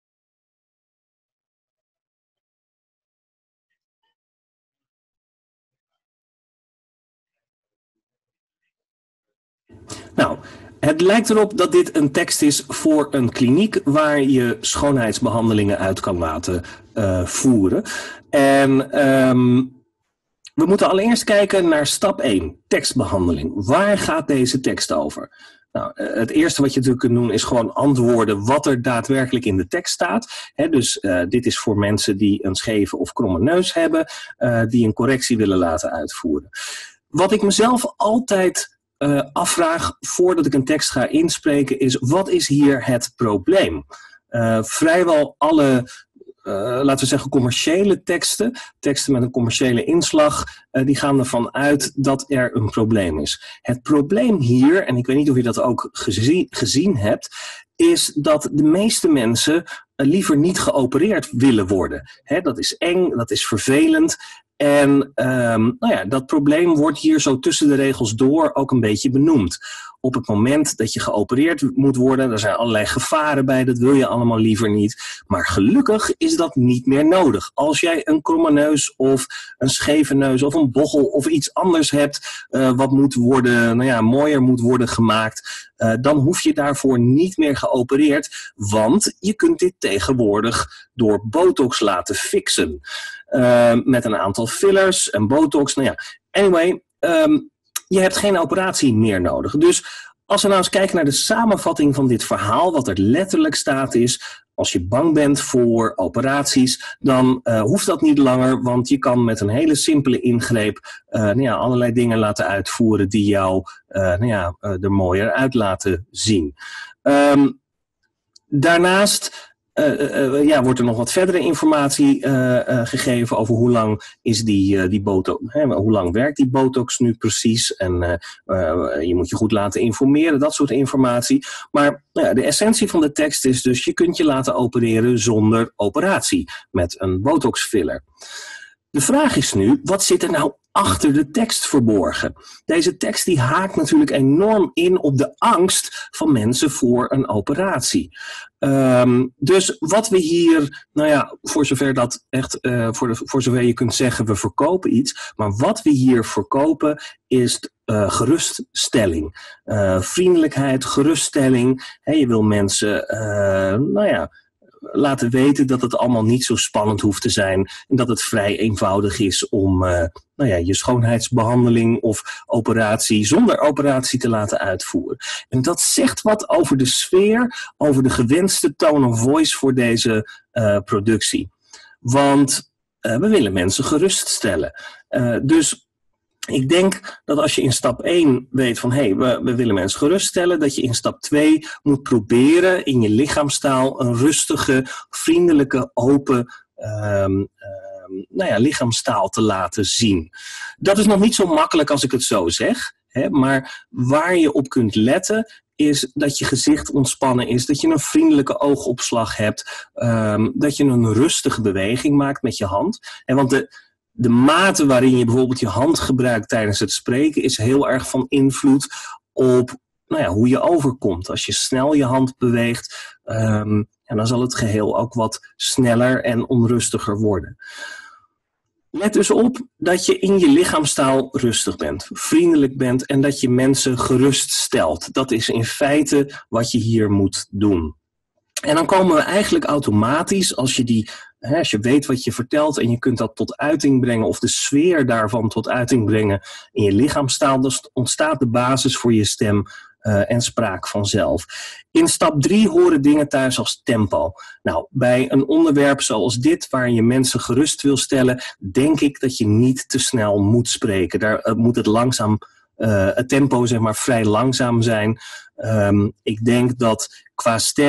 Nou, het lijkt erop dat dit een tekst is voor een kliniek waar je schoonheidsbehandelingen uit kan laten voeren. En we moeten allereerst kijken naar stap 1, tekstbehandeling. Waar gaat deze tekst over? Nou, het eerste wat je natuurlijk kunt doen is gewoon antwoorden wat er daadwerkelijk in de tekst staat. Dus dit is voor mensen die een scheve of kromme neus hebben, die een correctie willen laten uitvoeren. Wat ik mezelf altijd afvraag voordat ik een tekst ga inspreken is, wat is hier het probleem? Vrijwel alle, laten we zeggen, commerciële teksten met een commerciële inslag, die gaan ervan uit dat er een probleem is. Het probleem hier, en ik weet niet of je dat ook gezien hebt, is dat de meeste mensen liever niet geopereerd willen worden. Dat is eng, dat is vervelend. En dat probleem wordt hier zo tussen de regels door ook een beetje benoemd. Op het moment dat je geopereerd moet worden, er zijn allerlei gevaren bij, dat wil je allemaal liever niet. Maar gelukkig is dat niet meer nodig. Als jij een kromme neus of een scheve neus of een bochel of iets anders hebt, wat moet worden, mooier moet worden gemaakt, dan hoef je daarvoor niet meer geopereerd, want je kunt dit tegenwoordig door botox laten fixen. Met een aantal fillers en botox. Anyway, je hebt geen operatie meer nodig. Dus als we nou eens kijken naar de samenvatting van dit verhaal, wat er letterlijk staat is, als je bang bent voor operaties, dan hoeft dat niet langer, want je kan met een hele simpele ingreep allerlei dingen laten uitvoeren die jou er mooier uit laten zien. Daarnaast wordt er nog wat verdere informatie gegeven over hoe lang is die botox, hoe lang werkt die botox nu precies, en je moet je goed laten informeren, dat soort informatie. Maar de essentie van de tekst is dus, je kunt je laten opereren zonder operatie met een botoxfiller. De vraag is nu, wat zit er nou achter de tekst verborgen? Deze tekst die haakt natuurlijk enorm in op de angst van mensen voor een operatie. Dus wat we hier, voor zover dat echt, voor zover je kunt zeggen, we verkopen iets, maar wat we hier verkopen is geruststelling. Vriendelijkheid, geruststelling. Je wil mensen, laten weten dat het allemaal niet zo spannend hoeft te zijn en dat het vrij eenvoudig is om je schoonheidsbehandeling of operatie zonder operatie te laten uitvoeren. En dat zegt wat over de sfeer, over de gewenste tone of voice voor deze productie. Want we willen mensen geruststellen. Dus ik denk dat als je in stap 1 weet van we willen mensen geruststellen, dat je in stap 2 moet proberen in je lichaamstaal een rustige, vriendelijke, open lichaamstaal te laten zien. Dat is nog niet zo makkelijk als ik het zo zeg, maar waar je op kunt letten is dat je gezicht ontspannen is, dat je een vriendelijke oogopslag hebt, dat je een rustige beweging maakt met je hand. Want de mate waarin je bijvoorbeeld je hand gebruikt tijdens het spreken is heel erg van invloed op hoe je overkomt. Als je snel je hand beweegt, dan zal het geheel ook wat sneller en onrustiger worden. Let dus op dat je in je lichaamstaal rustig bent, vriendelijk bent en dat je mensen geruststelt. Dat is in feite wat je hier moet doen. En dan komen we eigenlijk automatisch, als je weet wat je vertelt en je kunt dat tot uiting brengen of de sfeer daarvan tot uiting brengen in je lichaamstaal, dan ontstaat de basis voor je stem en spraak vanzelf. In stap 3 horen dingen thuis als tempo. Nou, bij een onderwerp zoals dit, waar je mensen gerust wil stellen, denk ik dat je niet te snel moet spreken. Daar moet het tempo vrij langzaam zijn. Ik denk dat qua stem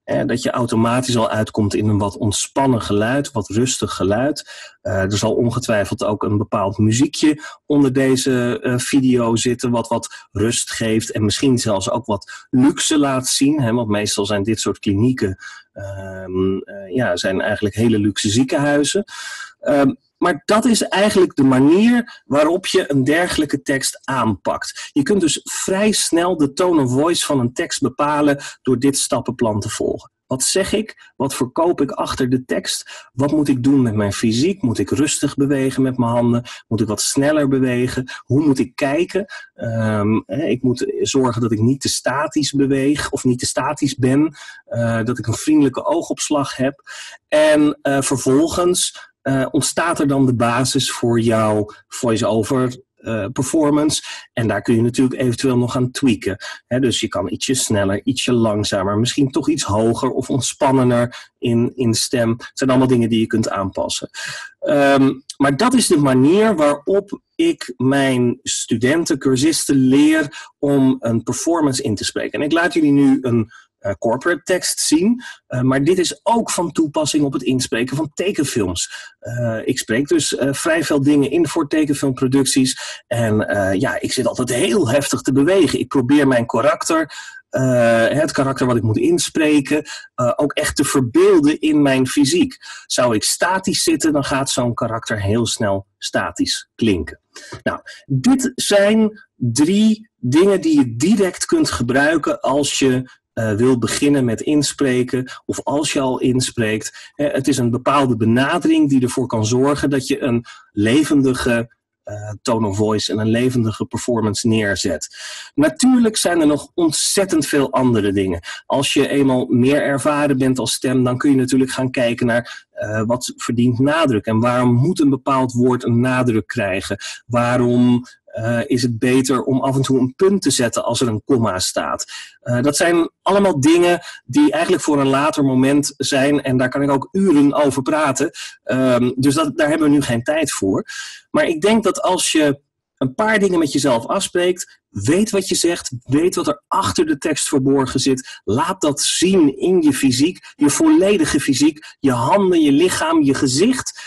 Dat je automatisch al uitkomt in een wat ontspannen geluid, wat rustig geluid. Er zal ongetwijfeld ook een bepaald muziekje onder deze video zitten, wat rust geeft en misschien zelfs ook wat luxe laat zien. Want meestal zijn dit soort klinieken zijn eigenlijk hele luxe ziekenhuizen. Maar dat is eigenlijk de manier waarop je een dergelijke tekst aanpakt. Je kunt dus vrij snel de tone of voice van een tekst bepalen door dit stappenplan te volgen. Wat zeg ik? Wat verkoop ik achter de tekst? Wat moet ik doen met mijn fysiek? Moet ik rustig bewegen met mijn handen? Moet ik wat sneller bewegen? Hoe moet ik kijken? Ik moet zorgen dat ik niet te statisch beweeg of niet te statisch ben. Dat ik een vriendelijke oogopslag heb. En vervolgens ontstaat er dan de basis voor jouw voice-over performance. En daar kun je natuurlijk eventueel nog aan tweaken. Dus je kan ietsje sneller, ietsje langzamer, misschien toch iets hoger of ontspannender in stem. Het zijn allemaal dingen die je kunt aanpassen. Maar dat is de manier waarop ik mijn studenten, cursisten leer om een performance in te spreken. En ik laat jullie nu een corporate tekst zien, maar dit is ook van toepassing op het inspreken van tekenfilms. Ik spreek dus vrij veel dingen in voor tekenfilmproducties en ik zit altijd heel heftig te bewegen. Ik probeer mijn karakter, het karakter wat ik moet inspreken, ook echt te verbeelden in mijn fysiek. Zou ik statisch zitten, dan gaat zo'n karakter heel snel statisch klinken. Nou, dit zijn 3 dingen die je direct kunt gebruiken als je wil beginnen met inspreken of als je al inspreekt. Het is een bepaalde benadering die ervoor kan zorgen dat je een levendige tone of voice en een levendige performance neerzet. Natuurlijk zijn er nog ontzettend veel andere dingen. Als je eenmaal meer ervaren bent als stem, dan kun je natuurlijk gaan kijken naar wat verdient nadruk en waarom moet een bepaald woord een nadruk krijgen? Waarom is het beter om af en toe een punt te zetten als er een komma staat? Dat zijn allemaal dingen die eigenlijk voor een later moment zijn en daar kan ik ook uren over praten. Dus daar hebben we nu geen tijd voor. Maar ik denk dat als je een paar dingen met jezelf afspreekt, weet wat je zegt, weet wat er achter de tekst verborgen zit, laat dat zien in je fysiek, je volledige fysiek, je handen, je lichaam, je gezicht,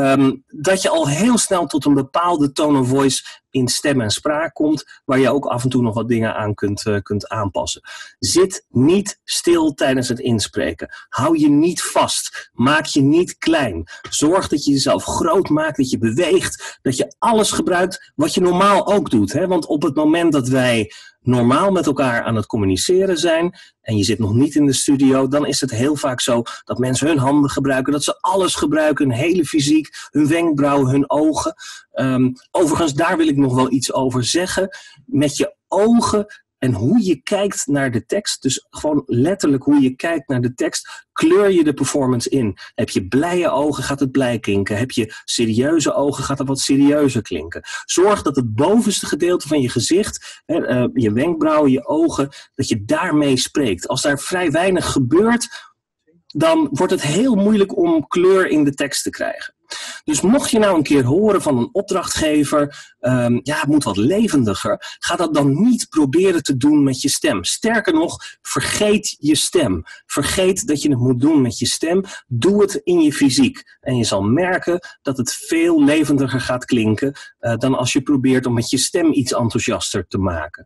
dat je al heel snel tot een bepaalde tone of voice in stem en spraak komt, waar je ook af en toe nog wat dingen aan kunt aanpassen. Zit niet stil tijdens het inspreken. Hou je niet vast. Maak je niet klein. Zorg dat je jezelf groot maakt, dat je beweegt, dat je alles gebruikt wat je normaal ook doet. Want op het moment dat wij normaal met elkaar aan het communiceren zijn en je zit nog niet in de studio, dan is het heel vaak zo dat mensen hun handen gebruiken, dat ze alles gebruiken, hun hele fysiek, hun wenkbrauwen, hun ogen. Overigens, daar wil ik nog wel iets over zeggen. Met je ogen en hoe je kijkt naar de tekst, dus gewoon letterlijk hoe je kijkt naar de tekst, kleur je de performance in. Heb je blije ogen, gaat het blij klinken. Heb je serieuze ogen, gaat het wat serieuzer klinken. Zorg dat het bovenste gedeelte van je gezicht, je wenkbrauwen, je ogen, dat je daarmee spreekt. Als daar vrij weinig gebeurt, dan wordt het heel moeilijk om kleur in de tekst te krijgen. Dus mocht je nou een keer horen van een opdrachtgever, het moet wat levendiger, ga dat dan niet proberen te doen met je stem. Sterker nog, vergeet je stem. Vergeet dat je het moet doen met je stem. Doe het in je fysiek. En je zal merken dat het veel levendiger gaat klinken dan als je probeert om met je stem iets enthousiaster te maken.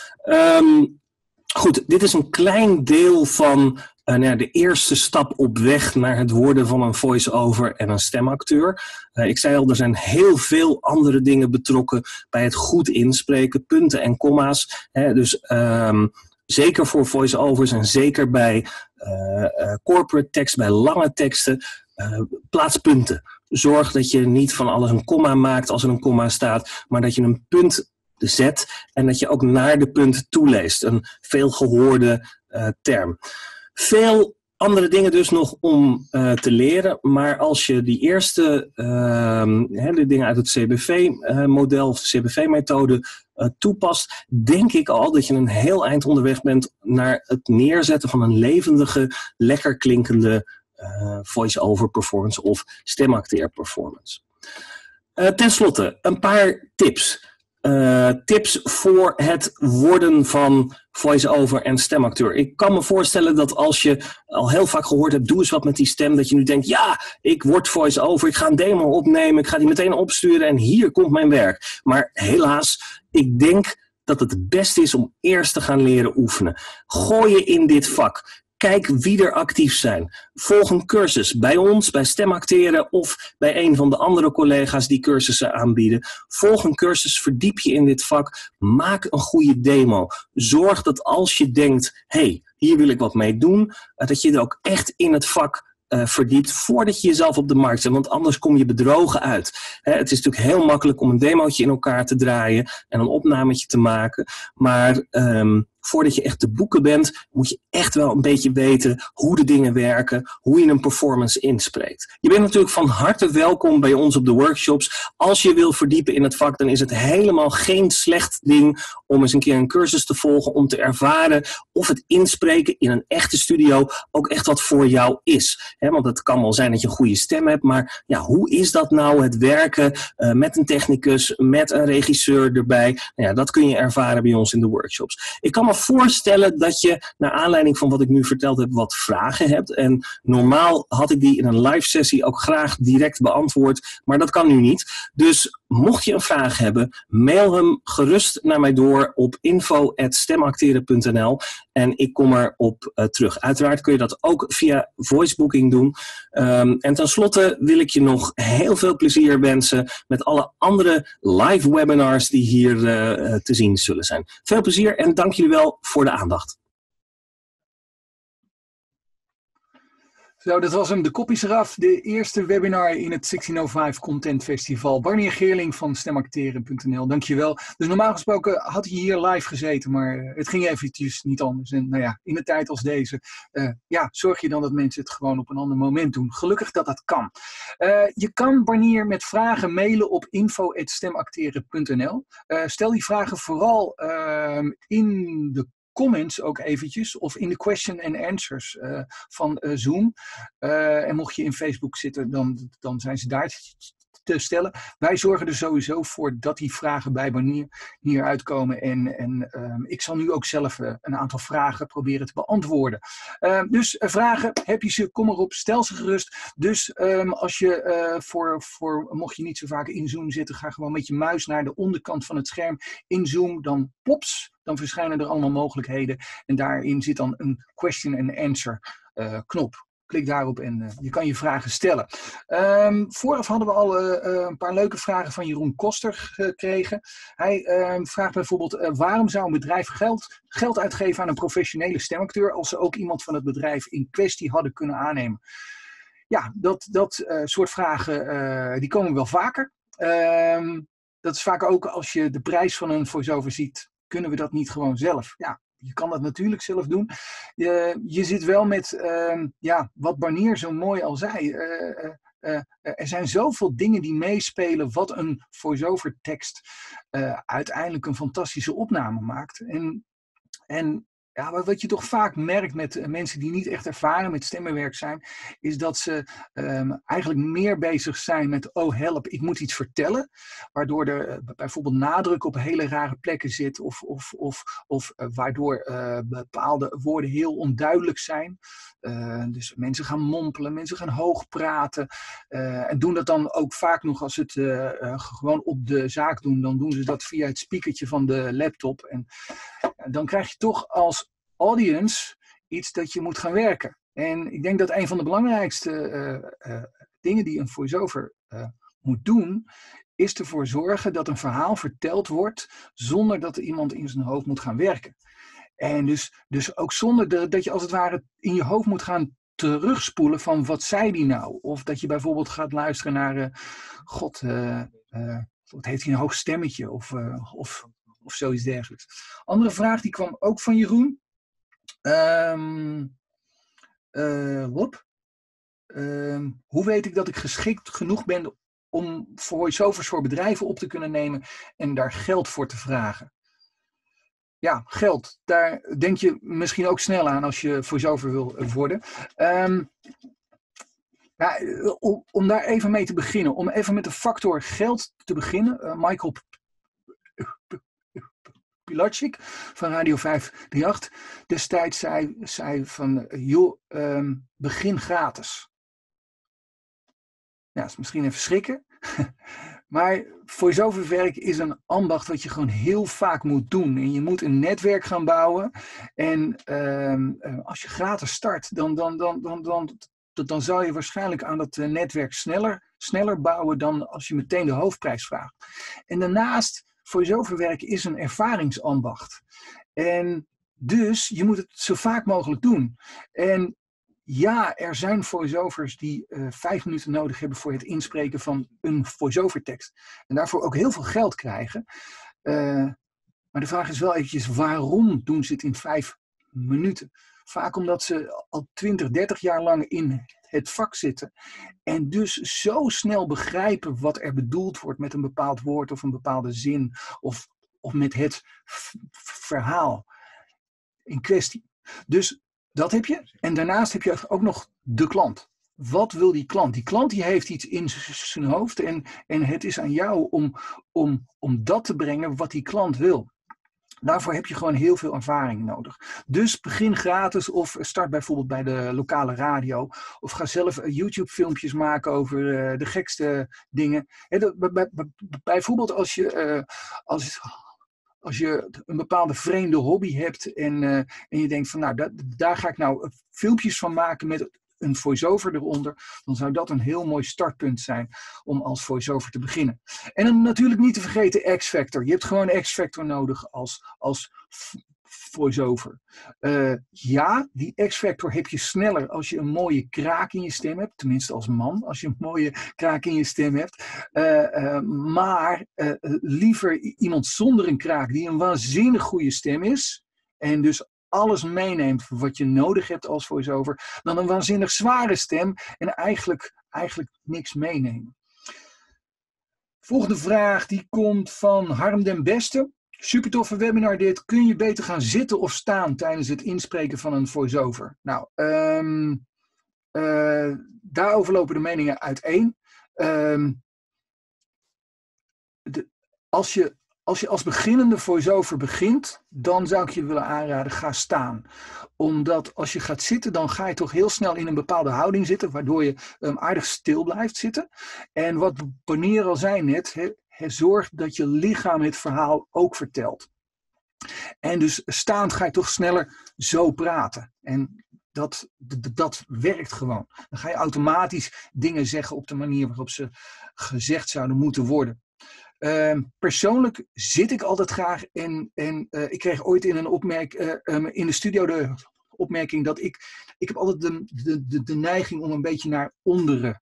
Goed, dit is een klein deel van de eerste stap op weg naar het worden van een voice-over en een stemacteur. Ik zei al, er zijn heel veel andere dingen betrokken bij het goed inspreken, punten en komma's. Dus zeker voor voice-overs en zeker bij corporate tekst, bij lange teksten, plaats punten. Zorg dat je niet van alles een komma maakt als er een komma staat, maar dat je een punt zet en dat je ook naar de punt toeleest. Een veelgehoorde term. Veel andere dingen dus nog om te leren, maar als je die eerste de dingen uit het CBV-model of de CBV-methode toepast, denk ik al dat je een heel eind onderweg bent naar het neerzetten van een levendige, lekker klinkende voice-over performance of stemacteer performance. Ten slotte, een paar tips. tips voor het worden van voice-over en stemacteur. Ik kan me voorstellen dat als je al heel vaak gehoord hebt, doe eens wat met die stem, dat je nu denkt, ja, ik word voice-over, ik ga een demo opnemen, ik ga die meteen opsturen en hier komt mijn werk. Maar helaas, ik denk dat het beste is om eerst te gaan leren oefenen. Gooi je in dit vak. Kijk wie er actief zijn. Volg een cursus bij ons, bij Stemacteren of bij een van de andere collega's die cursussen aanbieden. Volg een cursus, verdiep je in dit vak, maak een goede demo. Zorg dat als je denkt, hey, hier wil ik wat mee doen, dat je er ook echt in het vak verdiept voordat je jezelf op de markt zet, want anders kom je bedrogen uit. Het is natuurlijk heel makkelijk om een demootje in elkaar te draaien en een opnametje te maken, maar voordat je echt te boeken bent, moet je echt wel een beetje weten hoe de dingen werken, hoe je een performance inspreekt. Je bent natuurlijk van harte welkom bij ons op de workshops. Als je wil verdiepen in het vak, dan is het helemaal geen slecht ding om eens een keer een cursus te volgen, om te ervaren of het inspreken in een echte studio ook echt wat voor jou is. Want het kan wel zijn dat je een goede stem hebt, maar ja, hoe is dat nou, het werken met een technicus, met een regisseur erbij? Nou ja, dat kun je ervaren bij ons in de workshops. Ik kan me voorstellen dat je, naar aanleiding van wat ik nu verteld heb, wat vragen hebt. En normaal had ik die in een live sessie ook graag direct beantwoord, maar dat kan nu niet. Dus mocht je een vraag hebben, mail hem gerust naar mij door op info@stemacteren.nl en ik kom erop terug. Uiteraard kun je dat ook via voicebooking doen. En tenslotte wil ik je nog heel veel plezier wensen met alle andere live webinars die hier te zien zullen zijn. Veel plezier en dank jullie wel voor de aandacht. Zo, dat was hem. De kop is eraf. De eerste webinar in het 1605 Content Festival. Barnier Geerling van stemacteren.nl. Dankjewel. Dus normaal gesproken had hij hier live gezeten, maar het ging eventjes niet anders. En nou ja, in een tijd als deze, zorg je dan dat mensen het gewoon op een ander moment doen. Gelukkig dat dat kan. Je kan Barnier met vragen mailen op info@stemacteren.nl. Stel die vragen vooral in de comments ook eventjes, of in de question and answers van Zoom. En mocht je in Facebook zitten, dan zijn ze daar te stellen. Wij zorgen er sowieso voor dat die vragen bij Barnier hier uitkomen. En ik zal nu ook zelf een aantal vragen proberen te beantwoorden. Dus vragen, heb je ze, kom erop, stel ze gerust. Dus als je mocht je niet zo vaak in Zoom zitten, ga gewoon met je muis naar de onderkant van het scherm in Zoom, dan pops. Dan verschijnen er allemaal mogelijkheden. En daarin zit dan een question and answer knop. Klik daarop en je kan je vragen stellen. Vooraf hadden we al een paar leuke vragen van Jeroen Koster gekregen. Hij vraagt bijvoorbeeld, waarom zou een bedrijf geld uitgeven aan een professionele stemacteur als ze ook iemand van het bedrijf in kwestie hadden kunnen aannemen? Ja, dat soort vragen die komen wel vaker. Dat is vaak ook als je de prijs van een voice-over ziet. Kunnen we dat niet gewoon zelf? Ja, je kan dat natuurlijk zelf doen. Je zit wel met, wat Barnier zo mooi al zei. Er zijn zoveel dingen die meespelen wat een voice-over tekst uiteindelijk een fantastische opname maakt. En ja, wat je toch vaak merkt met mensen die niet echt ervaren met stemmenwerk zijn, is dat ze eigenlijk meer bezig zijn met, oh help, ik moet iets vertellen. Waardoor er bijvoorbeeld nadruk op hele rare plekken zit of waardoor bepaalde woorden heel onduidelijk zijn. Dus mensen gaan mompelen, mensen gaan hoog praten. En doen dat dan ook vaak nog als ze het gewoon op de zaak doen. Dan doen ze dat via het speakertje van de laptop. En dan krijg je toch als audience iets dat je moet gaan werken. En ik denk dat een van de belangrijkste dingen die een voice-over moet doen, is ervoor zorgen dat een verhaal verteld wordt zonder dat er iemand in zijn hoofd moet gaan werken. En dus ook zonder dat je als het ware in je hoofd moet gaan terugspoelen van wat zei die nou? Of dat je bijvoorbeeld gaat luisteren naar wat heeft hij een hoog stemmetje of zoiets dergelijks. Andere vraag die kwam ook van Jeroen. Hoe weet ik dat ik geschikt genoeg ben om voice-overs voor bedrijven op te kunnen nemen en daar geld voor te vragen? Ja, geld. Daar denk je misschien ook snel aan als je voice-over wil worden. Om daar even mee te beginnen. Om even met de factor geld te beginnen. Michael Pilatschik van Radio 538 destijds zei van, joh, begin gratis. Ja, dat is misschien even schrikken. Maar voice-over werk is een ambacht wat je gewoon heel vaak moet doen. En je moet een netwerk gaan bouwen. En als je gratis start, dan zou je waarschijnlijk aan dat netwerk sneller bouwen dan als je meteen de hoofdprijs vraagt. En daarnaast, voice-over werk is een ervaringsambacht. En dus je moet het zo vaak mogelijk doen. En ja, er zijn voice-overs die 5 minuten nodig hebben voor het inspreken van een voice-over tekst. En daarvoor ook heel veel geld krijgen. Maar de vraag is wel eventjes, waarom doen ze het in 5 minuten? Vaak omdat ze al 20, 30 jaar lang in het vak zitten. En dus zo snel begrijpen wat er bedoeld wordt met een bepaald woord of een bepaalde zin. Of met het verhaal in kwestie. Dus dat heb je. En daarnaast heb je ook nog de klant. Wat wil die klant? Die klant die heeft iets in zijn hoofd. En het is aan jou om dat te brengen wat die klant wil. Daarvoor heb je gewoon heel veel ervaring nodig. Dus begin gratis of start bijvoorbeeld bij de lokale radio. Of ga zelf YouTube filmpjes maken over de gekste dingen. Bijvoorbeeld als je een bepaalde vreemde hobby hebt en je denkt van nou, daar ga ik nou filmpjes van maken met een voice-over eronder, dan zou dat een heel mooi startpunt zijn om als voice-over te beginnen. En dan natuurlijk niet te vergeten X-Factor. Je hebt gewoon X-Factor nodig als voice-over. Ja, die X-Factor heb je sneller als je een mooie kraak in je stem hebt. Tenminste als man, als je een mooie kraak in je stem hebt. Maar liever iemand zonder een kraak die een waanzinnig goede stem is. En dus alles meeneemt wat je nodig hebt als voice-over. Dan een waanzinnig zware stem en eigenlijk niks meenemen. Volgende vraag die komt van Harm den Beste. Super toffe webinar dit. Kun je beter gaan zitten of staan tijdens het inspreken van een voice-over? Nou, daarover lopen de meningen uiteen. Als je als beginnende voice-over begint, dan zou ik je willen aanraden, ga staan. Omdat als je gaat zitten, dan ga je toch heel snel in een bepaalde houding zitten, waardoor je aardig stil blijft zitten. En wat Bonnier al zei net, zorg dat je lichaam het verhaal ook vertelt. En dus staand ga je toch sneller zo praten. En dat werkt gewoon. Dan ga je automatisch dingen zeggen op de manier waarop ze gezegd zouden moeten worden. Persoonlijk zit ik altijd graag en ik kreeg ooit in in de studio de opmerking dat ik heb altijd de neiging om een beetje naar onderen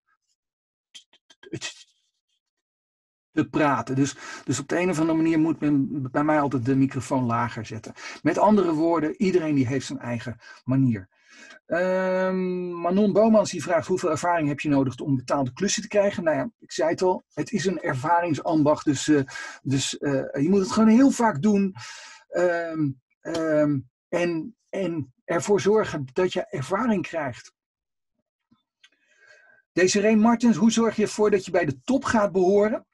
te praten. Dus op de een of andere manier moet men bij mij altijd de microfoon lager zetten. Met andere woorden, iedereen die heeft zijn eigen manier. Manon Bomans die vraagt hoeveel ervaring heb je nodig om betaalde klussen te krijgen. Nou ja, ik zei het al, het is een ervaringsambacht, dus je moet het gewoon heel vaak doen en ervoor zorgen dat je ervaring krijgt. Desiree Martens, hoe zorg je ervoor dat je bij de top gaat behoren?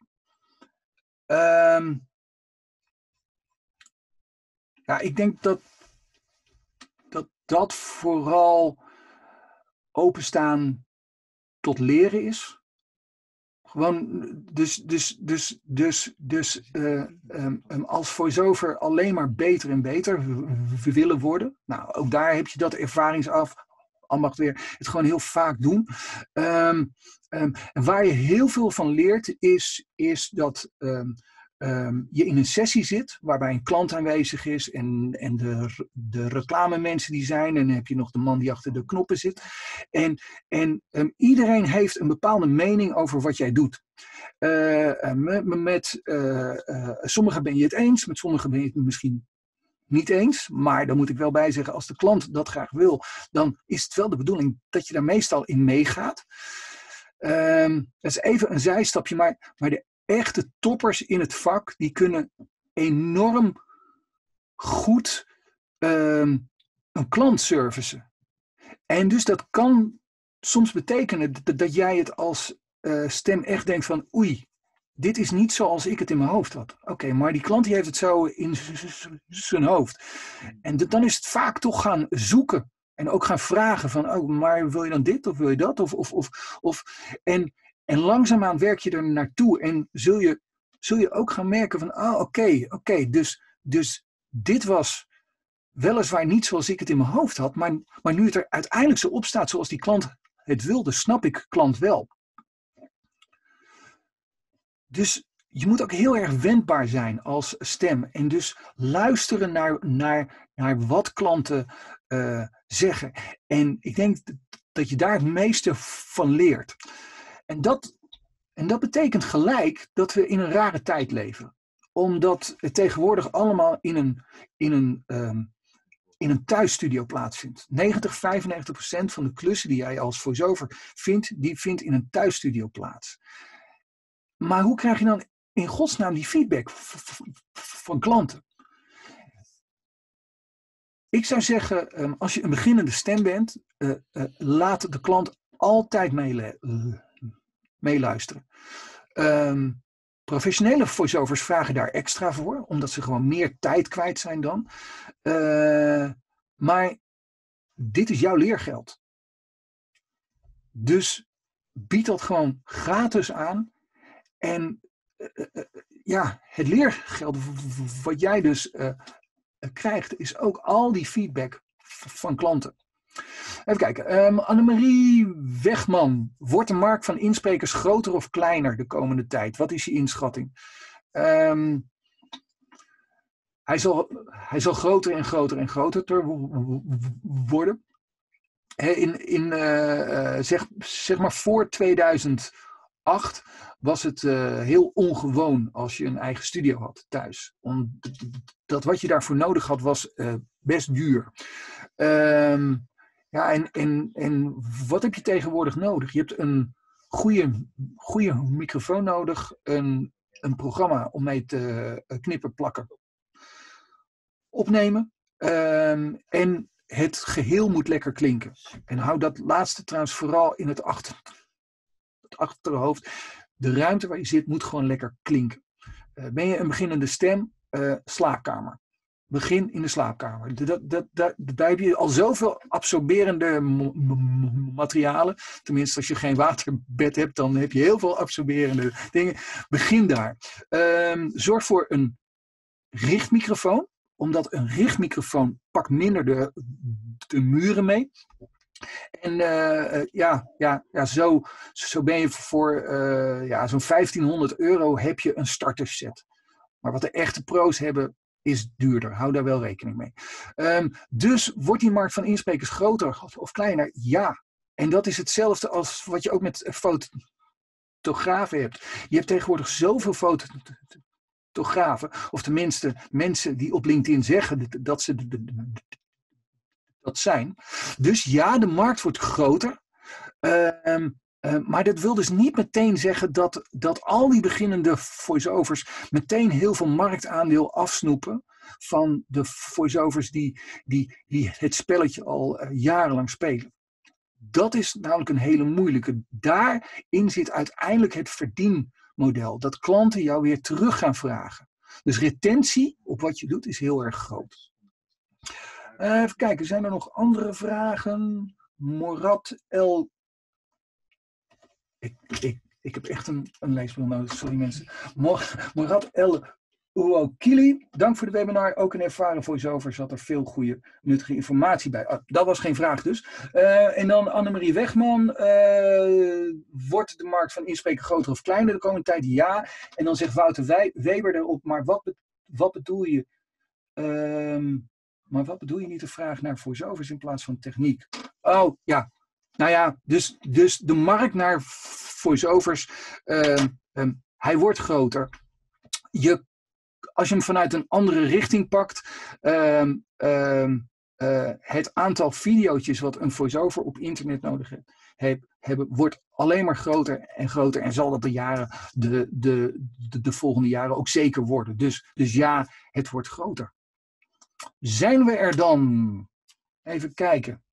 Ja, ik denk dat vooral openstaan tot leren is. Gewoon, als voice-over alleen maar beter en beter willen worden. Nou, ook daar heb je dat ervaringsambacht weer. Het gewoon heel vaak doen. En waar je heel veel van leert is dat je in een sessie zit waarbij een klant aanwezig is en de reclamemensen die zijn en dan heb je nog de man die achter de knoppen zit en iedereen heeft een bepaalde mening over wat jij doet. Met sommigen ben je het eens, met sommigen ben je het misschien niet eens, maar dan moet ik wel bij zeggen, als de klant dat graag wil, dan is het wel de bedoeling dat je daar meestal in meegaat. Dat is even een zijstapje, maar de echte toppers in het vak, die kunnen enorm goed een klant servicen. En dus dat kan soms betekenen dat jij het als stem echt denkt van oei, dit is niet zoals ik het in mijn hoofd had. Oké, maar die klant die heeft het zo in zijn hoofd. En dan is het vaak toch gaan zoeken. En ook gaan vragen van, oh, maar wil je dan dit of wil je dat? En langzaamaan werk je er naartoe. En zul je ook gaan merken van, oké, dus dit was weliswaar niet zoals ik het in mijn hoofd had. Maar nu het er uiteindelijk zo op staat zoals die klant het wilde, snap ik klant wel. Dus je moet ook heel erg wendbaar zijn als stem. En dus luisteren naar wat klanten zeggen. En ik denk dat je daar het meeste van leert. En dat betekent gelijk dat we in een rare tijd leven. Omdat het tegenwoordig allemaal in een thuisstudio plaatsvindt. 95% van de klussen die jij als voice-over vindt, die vindt in een thuisstudio plaats. Maar hoe krijg je dan in godsnaam die feedback van klanten? Ik zou zeggen, als je een beginnende stem bent, laat de klant altijd meeluisteren. Professionele voice-overs vragen daar extra voor, omdat ze gewoon meer tijd kwijt zijn dan. Maar dit is jouw leergeld. Dus bied dat gewoon gratis aan. En het leergeld wat jij dus krijgt, is ook al die feedback van klanten. Even kijken. Annemarie Wegman. Wordt de markt van insprekers groter of kleiner de komende tijd? Wat is je inschatting? Hij zal groter en groter en groter worden. Zeg maar voor 2008 was het heel ongewoon als je een eigen studio had thuis. Omdat wat je daarvoor nodig had was best duur. En wat heb je tegenwoordig nodig? Je hebt een goede microfoon nodig, een programma om mee te knippen, plakken, opnemen. En het geheel moet lekker klinken. En hou dat laatste trouwens vooral in het achterhoofd. De ruimte waar je zit moet gewoon lekker klinken. Ben je een beginnende stem? Slaapkamer. Begin in de slaapkamer. Daar heb je al zoveel absorberende materialen. Tenminste, als je geen waterbed hebt, dan heb je heel veel absorberende dingen. Begin daar. Zorg voor een richtmicrofoon. Omdat een richtmicrofoon pakt minder de muren mee. En zo ben je voor zo'n €1500 heb je een starterset. Maar wat de echte pro's hebben, is duurder. Hou daar wel rekening mee. Dus wordt die markt van insprekers groter of kleiner? Ja. En dat is hetzelfde als wat je ook met fotografen hebt. Je hebt tegenwoordig zoveel fotografen, of tenminste mensen die op LinkedIn zeggen dat ze dat zijn. Dus ja, de markt wordt groter. Maar dat wil dus niet meteen zeggen dat al die beginnende voice-overs meteen heel veel marktaandeel afsnoepen van de voice-overs die het spelletje al jarenlang spelen. Dat is namelijk een hele moeilijke. Daarin zit uiteindelijk het verdienmodel. Dat klanten jou weer terug gaan vragen. Dus retentie op wat je doet is heel erg groot. Even kijken, zijn er nog andere vragen? Morat L. Ik heb echt een leesbril nodig, sorry mensen. Morat L. Uokili, dank voor de webinar. Ook een ervaren voice-over, zat er veel goede, nuttige informatie bij. Dat was geen vraag dus. En dan Annemarie Wegman. Wordt de markt van inspreken groter of kleiner de komende tijd? Ja. En dan zegt Wouter Weber erop, maar wat bedoel je? Maar wat bedoel je niet de vraag naar voice-overs in plaats van techniek? Oh, ja. Nou ja, dus de markt naar voice-overs, hij wordt groter. Als je hem vanuit een andere richting pakt, het aantal video's wat een voice-over op internet nodig hebben, wordt alleen maar groter en groter en zal dat de volgende jaren ook zeker worden. Dus ja, het wordt groter. Zijn we er dan? Even kijken.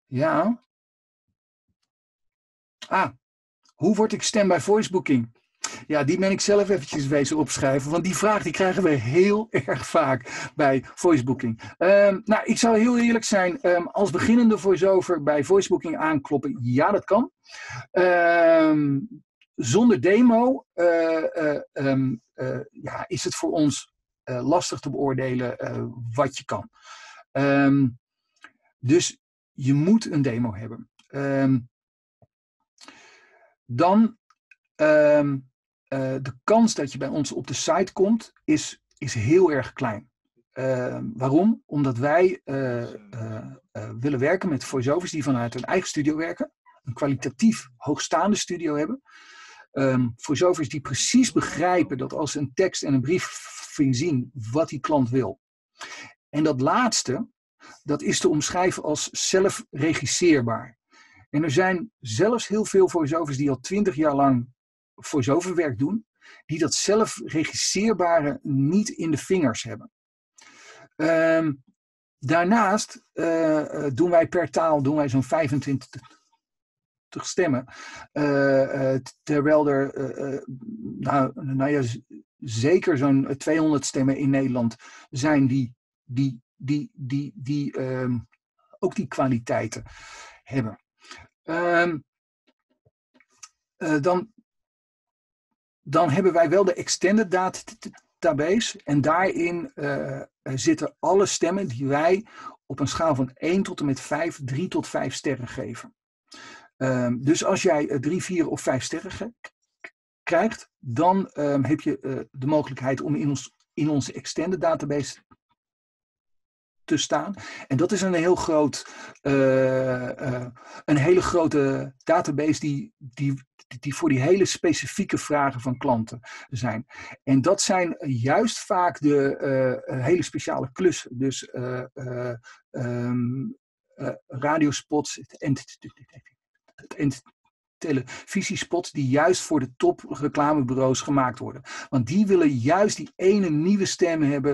Ja. Hoe word ik stem bij voicebooking? Ja, die ben ik zelf eventjes wezen opschrijven. Want die vraag die krijgen we heel erg vaak bij voicebooking. Nou, ik zou heel eerlijk zijn. Als beginnende voice-over bij voicebooking aankloppen. Ja, dat kan. Zonder demo is het voor ons lastig te beoordelen wat je kan. Dus je moet een demo hebben. De kans dat je bij ons op de site komt is heel erg klein. Waarom? Omdat wij willen werken met voice-overs die vanuit een eigen studio werken. Een kwalitatief hoogstaande studio hebben. Voice-overs die precies begrijpen dat als ze een tekst en een briefing zien wat die klant wil. En dat laatste, dat is te omschrijven als zelfregisseerbaar. En er zijn zelfs heel veel voice-overs die al 20 jaar lang voice-over werk doen, die dat zelfregisseerbare niet in de vingers hebben. Daarnaast doen wij per taal zo'n 25 stemmen. Terwijl er zeker zo'n 200 stemmen in Nederland zijn die ook die kwaliteiten hebben. Dan hebben wij wel de extended database en daarin zitten alle stemmen die wij op een schaal van 1 tot en met 5, 3 tot 5 sterren geven. Dus als jij 3, 4 of 5 sterren krijgt, dan heb je de mogelijkheid om in onze extended database te staan. En dat is een hele grote database die voor die hele specifieke vragen van klanten zijn. En dat zijn juist vaak de hele speciale klussen. Dus radiospots en televisiespots die juist voor de top reclamebureaus gemaakt worden. Want die willen juist die ene nieuwe stem hebben,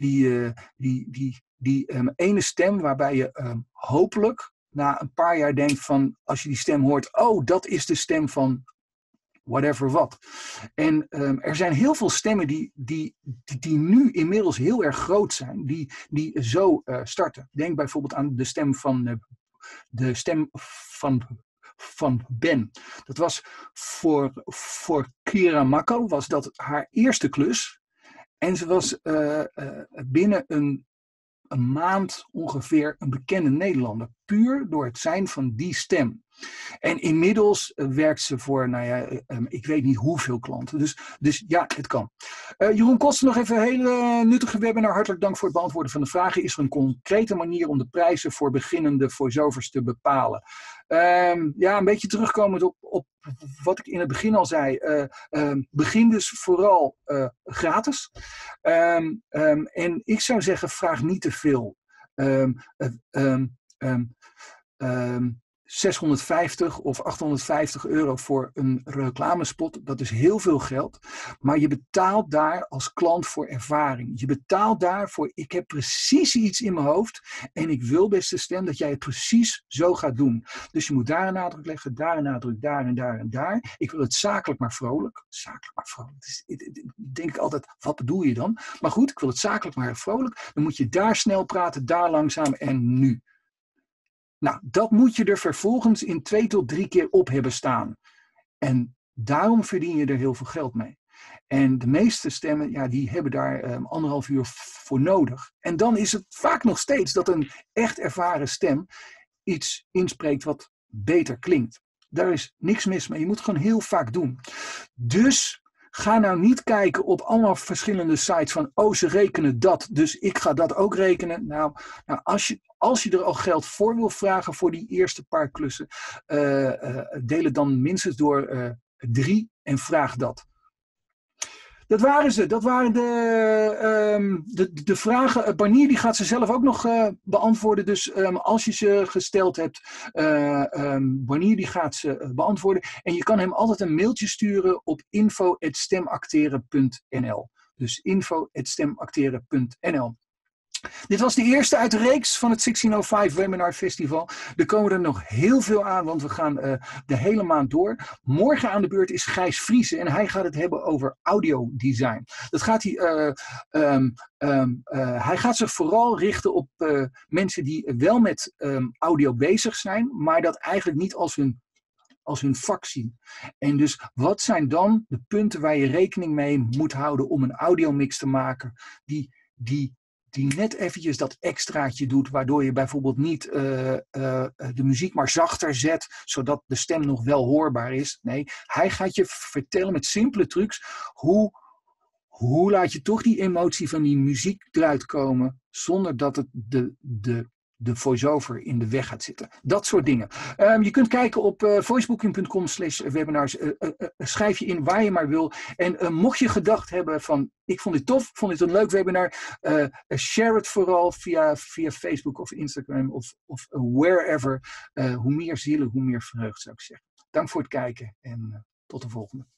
die ene stem waarbij je hopelijk na een paar jaar denkt van, als je die stem hoort, oh, dat is de stem van whatever wat. En er zijn heel veel stemmen die nu inmiddels heel erg groot zijn, die zo starten. Denk bijvoorbeeld aan de stem van Ben. Dat was voor Kira Makko was dat haar eerste klus. En ze was binnen een maand ongeveer een bekende Nederlander. Puur door het zijn van die stem. En inmiddels werkt ze voor, ik weet niet hoeveel klanten. Dus ja, het kan. Jeroen Koster, nog even een hele nuttige webinar. Hartelijk dank voor het beantwoorden van de vragen. Is er een concrete manier om de prijzen voor beginnende voice-overs te bepalen? Een beetje terugkomend op wat ik in het begin al zei. Begin dus vooral gratis. En ik zou zeggen, vraag niet te veel. 650 of 850 euro voor een reclamespot, dat is heel veel geld. Maar je betaalt daar als klant voor ervaring. Je betaalt daarvoor, ik heb precies iets in mijn hoofd en ik wil, beste stem, dat jij het precies zo gaat doen. Dus je moet daar een nadruk leggen, daar een nadruk, daar en daar en daar. Ik wil het zakelijk maar vrolijk. Zakelijk maar vrolijk. Dus, denk ik altijd, wat bedoel je dan? Maar goed, ik wil het zakelijk maar vrolijk. Dan moet je daar snel praten, daar langzaam en nu. Nou, dat moet je er vervolgens in 2 tot 3 keer op hebben staan. En daarom verdien je er heel veel geld mee. En de meeste stemmen, ja, die hebben daar 1,5 uur voor nodig. En dan is het vaak nog steeds dat een echt ervaren stem iets inspreekt wat beter klinkt. Daar is niks mis mee. Je moet het gewoon heel vaak doen. Dus ga nou niet kijken op allemaal verschillende sites van, oh, ze rekenen dat, dus ik ga dat ook rekenen. Nou als je er al geld voor wil vragen voor die eerste paar klussen, deel het dan minstens door 3 en vraag dat. Dat waren ze. Dat waren de vragen. Barnier die gaat ze zelf ook nog beantwoorden. Dus als je ze gesteld hebt, Barnier die gaat ze beantwoorden. En je kan hem altijd een mailtje sturen op info@stemacteren.nl. Dus info@stemacteren.nl. Dit was de eerste uit de reeks van het 1605 Webinar Festival. Er komen er nog heel veel aan, want we gaan de hele maand door. Morgen aan de beurt is Gijs Vriese en hij gaat het hebben over audiodesign. Hij gaat zich vooral richten op mensen die wel met audio bezig zijn, maar dat eigenlijk niet als hun vak zien. En dus wat zijn dan de punten waar je rekening mee moet houden om een audiomix te maken die net eventjes dat extraatje doet, waardoor je bijvoorbeeld niet de muziek maar zachter zet, zodat de stem nog wel hoorbaar is. Nee, hij gaat je vertellen met simpele trucs hoe laat je toch die emotie van die muziek eruit komen, zonder dat het de voice-over in de weg gaat zitten. Dat soort dingen. Je kunt kijken op voicebooking.com/webinars. Schrijf je in waar je maar wil. En mocht je gedacht hebben van, ik vond dit tof, vond dit een leuk webinar, share het vooral via Facebook of Instagram of wherever. Hoe meer zielen, hoe meer vreugd, zou ik zeggen. Dank voor het kijken en tot de volgende.